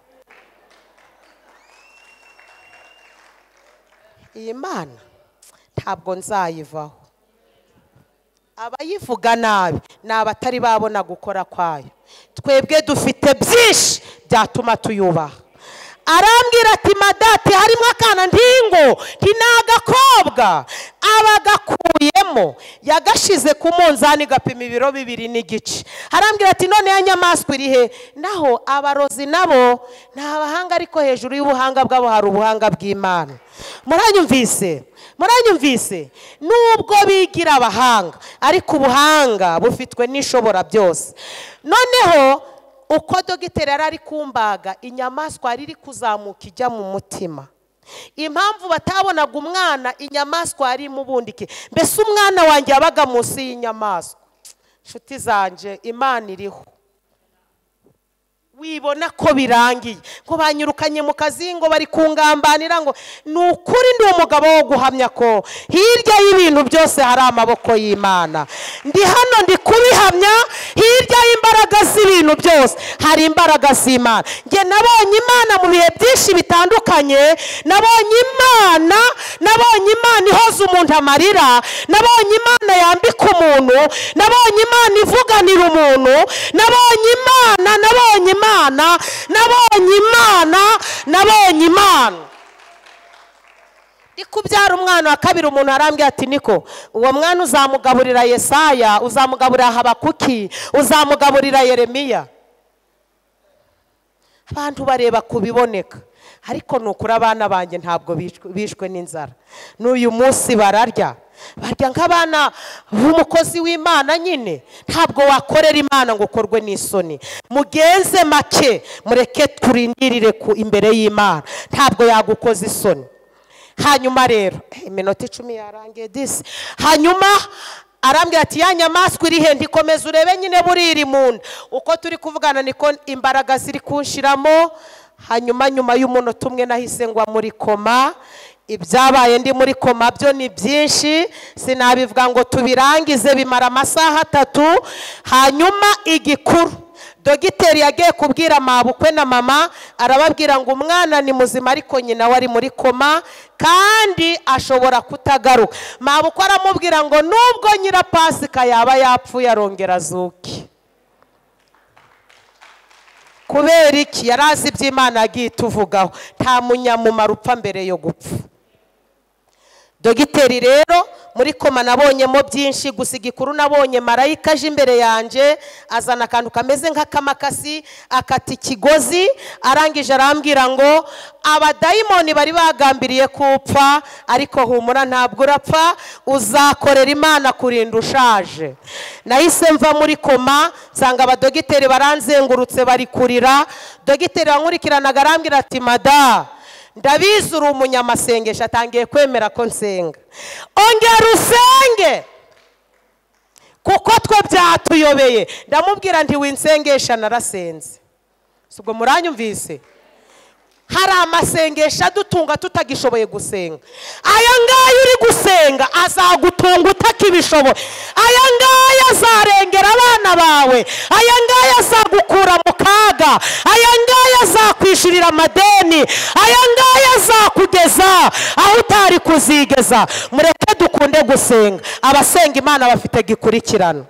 iyi Mana ntabwo nzayivaho abayivuga nabi nabatari babona gukora kwayo twebwe dufite byinshi byatuma tuyubaha arambwira ati madati harimo akana ndingo ntinagakobwa abagakuyemo yagashize ku munzani gapima ibiro bibiri n'igice arambwira ati none ya nyamaswa iri he naho abarozi nabo nta bahanga ariko hejuru y'ubuhanga bwabo hari ubuhanga bw'Imana muranyumvise muranyumvise nubwo bigira abahanga ariko ubuhanga bufitwe n'ishobora byose noneho uko dogiteri ari kumbaga inyamaswa riri kuzamuka ijya mu mutima impamvu batabonaga umwana inyamaswa ari mu bundike mbese umwana wanjye yabaga munsi y'inyamaswa nshuti zanje Imana iriho wibona ko birangiye ngo banyirukanye mu kazi ngo bari kungambanira ngo nukuri ndi umugabo wo guhamya ko hirya y'ibintu byose hari amaboko y'Imana ndi hano ndi kubihamya hirya y'imbaraga z'ibintu byose hari imbaraga z'Imana nge nabonye Imana mu bihe byinshi bitandukanye nabonye Imana nabonye Imana ihoza umuntu amarira nabonye Imana yambika umuntu nabonye Imana ivuganira umuntu nabonye Imana nabonye Imana nabonye Imana nabonye Imana ikubyara umwana wa kabiri umuntu arambye ati niko uwo mwana uzamugaburira Yesaya uzamugaburira Habakuki uzamugaburira Yeremiya abantu bareba kubiboneka ariko nukuri abana banjye ntabwo bishwe n'inzara n'uyu munsi bararya barya nk'abana b'umukozi w'Imana nyine ntabwo wakorera Imana ngo ukorwe n'isoni mugenze make mureke turindirire ku imbere y'Imana ntabwo yagukoza isoni hanyuma rero iminota icumi yarangiye disi hanyuma arambwira ati ya nyamaswa iri he ndikomeza urebe nyine buriri munda uko turi kuvugana niko imbaraga ziri kunshiramo hanyuma nyuma y'umunota umwe nahise ngwa muri koma ibyabaye ndi muri koma byo ni byinshi sinabivuga ngo tubirangize bimara amasaha atatu hanyuma igikuru dogiteri yagiye kubwira mabukwe na mama arababwira ngo umwana ni muzima ariko nyina wari muri koma kandi ashobora kutagaruka mabukwe aramubwira ngo nubwo nyira Pasika yaba yapfuye arongera azuke kubera iki? yari azi iby'Imana yagiye tuvugaho. Nta munyamumaro upfa mbere yo gupfa. Dogiteri rero muri koma nabonyemo byinshi, gusa igikuru nabonye marayika aje imbere yanje azana akantu kameze nk'akamakasi akata ikigozi, arangije arambwira ngo abadayimoni bari bagambiriye kupfa, ariko humura ntabwo urapfa, uzakorera Imana kurinda ushaje. Nahise mva muri koma nsanga abadogiteri baranzengurutse bari kurira. Dogiteri wankurikiranaga arambwira ati mada, ndabizi uri umunyamasengesho. Atangiye kwemera ko nsenga. Ongera usenge kuko twe byatuyobeye. Ndamubwira nti winsengesha narasenze. Subwo muranyumvise? Hari amasengesho adutunga tutagishoboye gusenga. Aya ngaya uri gusenga azagutunga utakibishoboye. Aya ngaya azarengera abana bawe. Aya ngaya azagukura mu kaga. Aya ngaya azakwishurira amadeni. Aya ngaya azakugeza aho utari kuzigeza. Mureke dukunde gusenga. Abasenga Imana bafite gikurikirana.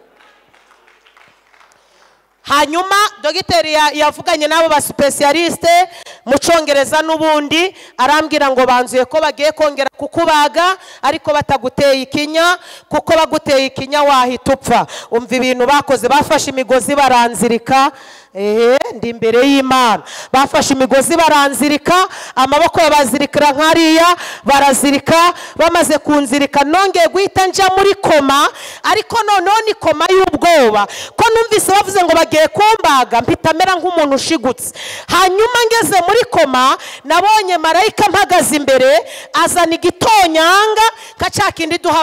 Hanyuma dogiteri yavuganye nabo ba specialiste mu Cyongereza n'ubundi, arambwira ngo banzuye ko bagiye kongera kukubaga ariko bataguteye ikinya, kuko baguteye ikinya wahita upfa. Umva ibintu bakoze, bafashe imigozi baranzirika. Ehe, ndi imbere y'Imana. Bafashe imigozi baranzirika, amaboko yabazirikira nkariya, barazirika. Bamaze kunzirika nongeye guhita nja muri koma, ariko noneho ni koma y'ubwoba ko numvise bavuze ngo bagiye kumbaga, mpita mera nk'umuntu ushigutse. Hanyuma ngeze muri koma nabonye marayika mpagaze imbere, azana igitonyanga kacakindi duha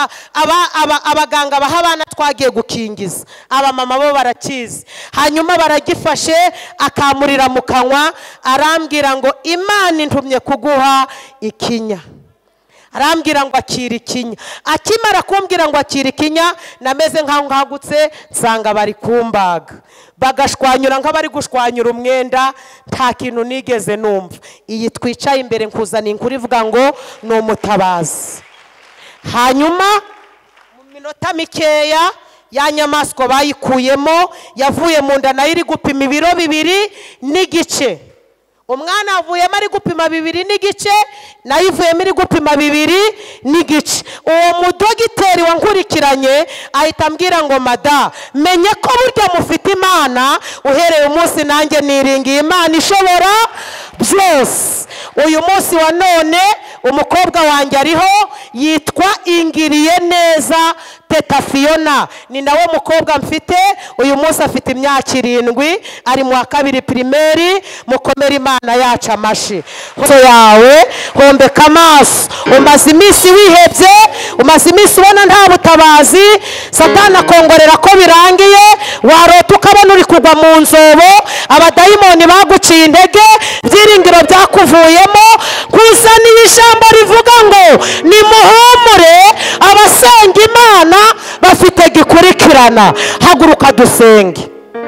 aba abaganga baha abana twagiye gukingiza. Aba mama bo barakizi. Hanyuma bara gifashe akamurira mu kanwa, arambwira ngo Imana intumye kuguha ikinya. Arambwira ngo akira ikinya. Akimara kumbwira ngo akira ikinya, nameze nkaho ngagutse nsanga bari kumbaga. Bagashwanyura nk'abari gushwanyura umwenda, nta kintu nigeze numva. Iyi twicaye imbere nkuzana inkuru ivuga ngo ni umutabazi. Hanyuma mu minota mikeya ya nyamaswa bayikuyemo, yavuye mu nda nayo iri gupima ibiro bibiri n'igice. Umwana avuyemo ari gupima bibiri n'igice, nayo ivuyemo iri gupima bibiri n'igice. Uwo mudogiteri wankurikiranye ahita ambwira ngo mada, menye ko burya mufite Imana, uhereye umunsi nanjye niringiye Imana ishobora byose. Uyu munsi wa none umukobwa wanjye ariho, yitwa Ingiriye neza Teta Fiona. Ni nawe mukobwa mfite, uyu munsi afite imyaka irindwi, ari mu wa kabiri primaire. Mukomere Imana yacu amashi. Hoso yawe hombeka amaso. Umaze iminsi wihebye, umaze iminsi ubona nta butabazi, Satani akongorera ko birangiye, warota ukabona uri kugwa mu nzobo, abadayimoni baguciye intege, byiringiro byakuvuyemo. Kuzaniye ijambo rivuga ngo nimuhumure, abasenga Imana bafite gikurikirana. Haguruka dusenge,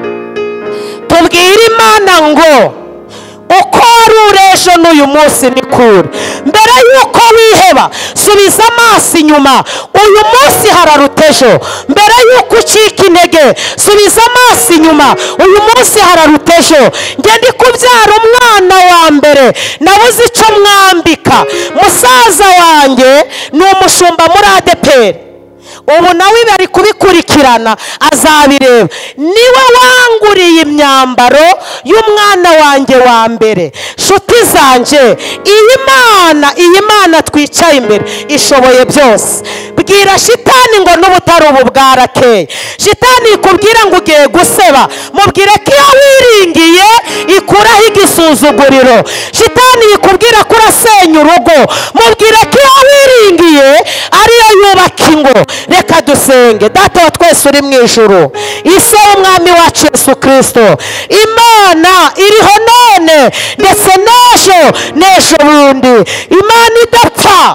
tubwire Imana ngo uko wari urejo n'uyu munsi ni kure. Mbere yuko wiheba, subiza amaso inyuma, uyu munsi hararutejo. Mbere yuko ucika intege, subiza amaso inyuma, uyu munsi hararutejo. Nge ndi kubyara umwana wa mbere, nabuze icyo mwambika. Musaza wanjye ni umushumba muri A D P R, ubu nawe bari kubikurikirana azabireba. Niwe wanguriye imyambaro y'umwana wanjye wa mbere. Shuti zanje, iyi Mana, iyi Mana twicaye imbere ishoboye byose. Bwira shitani ngo n'ubutari ubu bwarakeye. Shitani ikubwira ngo ugiye guseba, mubwire ko iyo wiringiye ikuraho igisuzuguriro. Shitani ikubwira ko urasenya urugo, mubwire ko iyo wiringiye ariyo yubaka ingo. Reka dusenge. Data wa twese uri mu ijuru, ise w'umwami wacu Yesu Kristo, Imana iriho none ndetse n'ejo n'ejo bundi. Imana idapfa,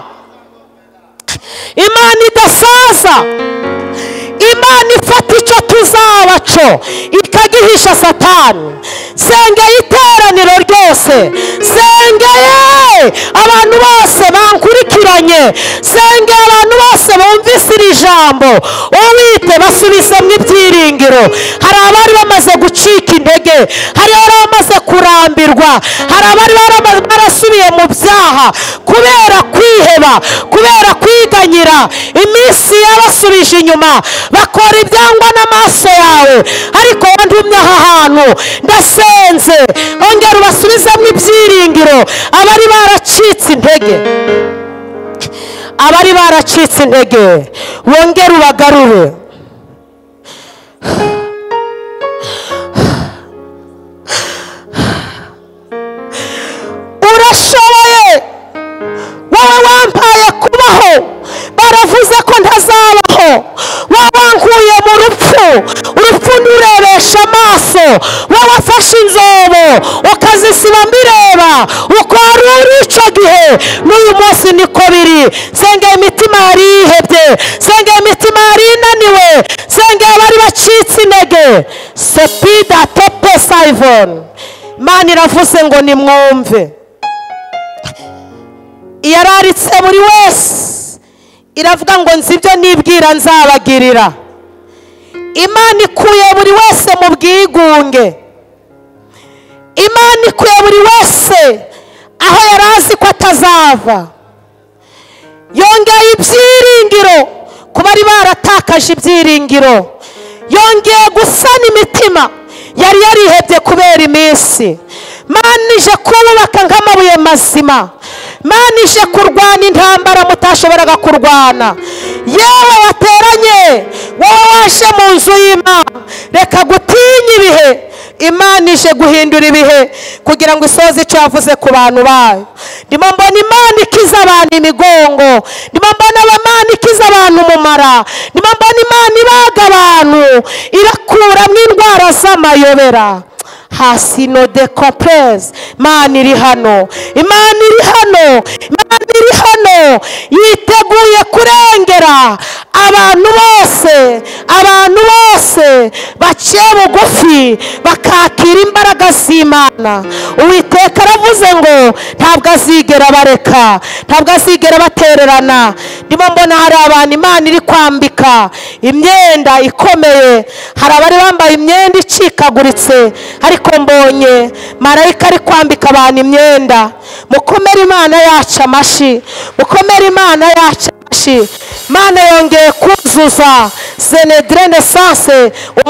Imana idasaza, Imana ifata icyo tuzaba cyo ikagihisha Satani. Sengeye iteraniro ryose, sengeye abantu bose bankurikiranye, sengeye abantu bose bumvise iri jambo. Uwite basubizemo ibyiringiro. Hari abari bamaze gucika intege, hari abari kurambirwa, hari abari barasubiye mu byaha kubera kwiheba, kubera kwiganyira. Iminsi yabasubije inyuma bakora ibyangwa n'amaso yawe, ariko wantumye aha hantu ndasenze ongera ubasubizemo ibyiringiro. Abari baracitse intege, abari baracitse intege wongere ubagarure. Urashoboye wowe wampaye kubaho, baravuze ko ntazabaho. Wabankuye mu rupfu, urupfu nturebesha amaso. Wowe wafashe inzobo ukazisiba mbireba uko wari uri icyo gihe, n'uyu munsi niko biri. Sengera imitima yari yihebye, sengera imitima yari inaniwe, sengera abari bacitse intege. Sepida tope sayivoni, Imana iravuze ngo nimwumve. Yararitse buri wese, iravuga ngo nzi ibyo nibwira nzabagirira. Imana ikuye buri wese mu bwigunge, Imana ikuye buri wese aho yari azi ko atazava. Yongeye ibyiringiro ku bari baratakaje ibyiringiro, yongeye gusana imitima yari yarihebye kubera iminsi. Imana ije kubaka nk'amabuye mazima, Imana ije kurwana intambara mutashoboraga kurwana. Yewe wateranye, wowe waje mu nzu y'Imana, reka gutinya ibihe. Imana ije guhindura ibihe kugira ngo isoze icyo yavuze ku bantu bayo. Ndimo mbona Imana ikiza abantu imigongo, ndimo mbona Imana ikiza abantu umumara, ndimo mbona Imana ibaga abantu, irakuramo indwara z'amayobera. Hasi no decompress. Imana iri hano, Imana iri hano, Imana iri hano, yiteguye kurengera abantu bose, abantu bose baciye bugufi bakakira imbaraga z'Imana. Uwiteka aravuze ngo ntabwo azigera bareka, ntabwo azigera batererana. Ndimo mbona hari abantu Imana iri kwambika imyenda ikomeye, hari abari bambaye imyenda icikaguritse, ariko mbonye marayika ari kwambika abantu imyenda. Mukomere Imana yacu amashi, mukomere Imana yacu amashi. Imana yongeye kuzuza senedrene sanse,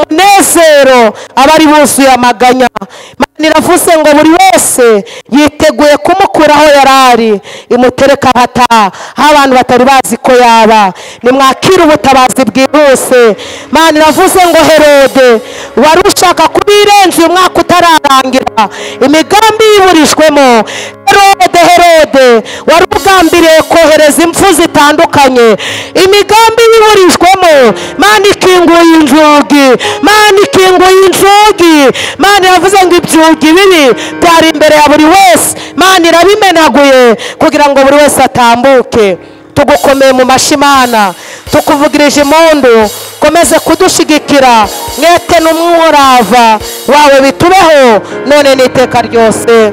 umunezero abari buzuye amaganya. Imana iravuze ngo buri wese yiteguye kumukura aho yarari, imutereka hata aho abantu batari bazi ko yaba. Nimwakire ubutabazi bwihuse. Imana iravuze ngo Herode wari ushaka kubirenza uyu mwaka utararangira, imigambi yiburijwemo. Herode Herode wari ugambiriye kohereza impfu zitandukanye, imigambi yiburijwemo. Imana ikinguye inzugi, Imana ikinguye inzugi. Imana iravuze ngo ibyugi bibi byari imbere ya buri wese, Imana irabimenaguye kugira ngo buri wese atambuke. Tugukomeye mu mashi Imana, tukuvugirije impundu, komeze kudushigikira, mwete n'umurava wawe bitubeho none n'iteka ryose.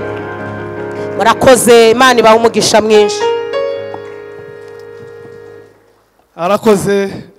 Murakoze, Imana ibahe umugisha mwinshi. Arakoze.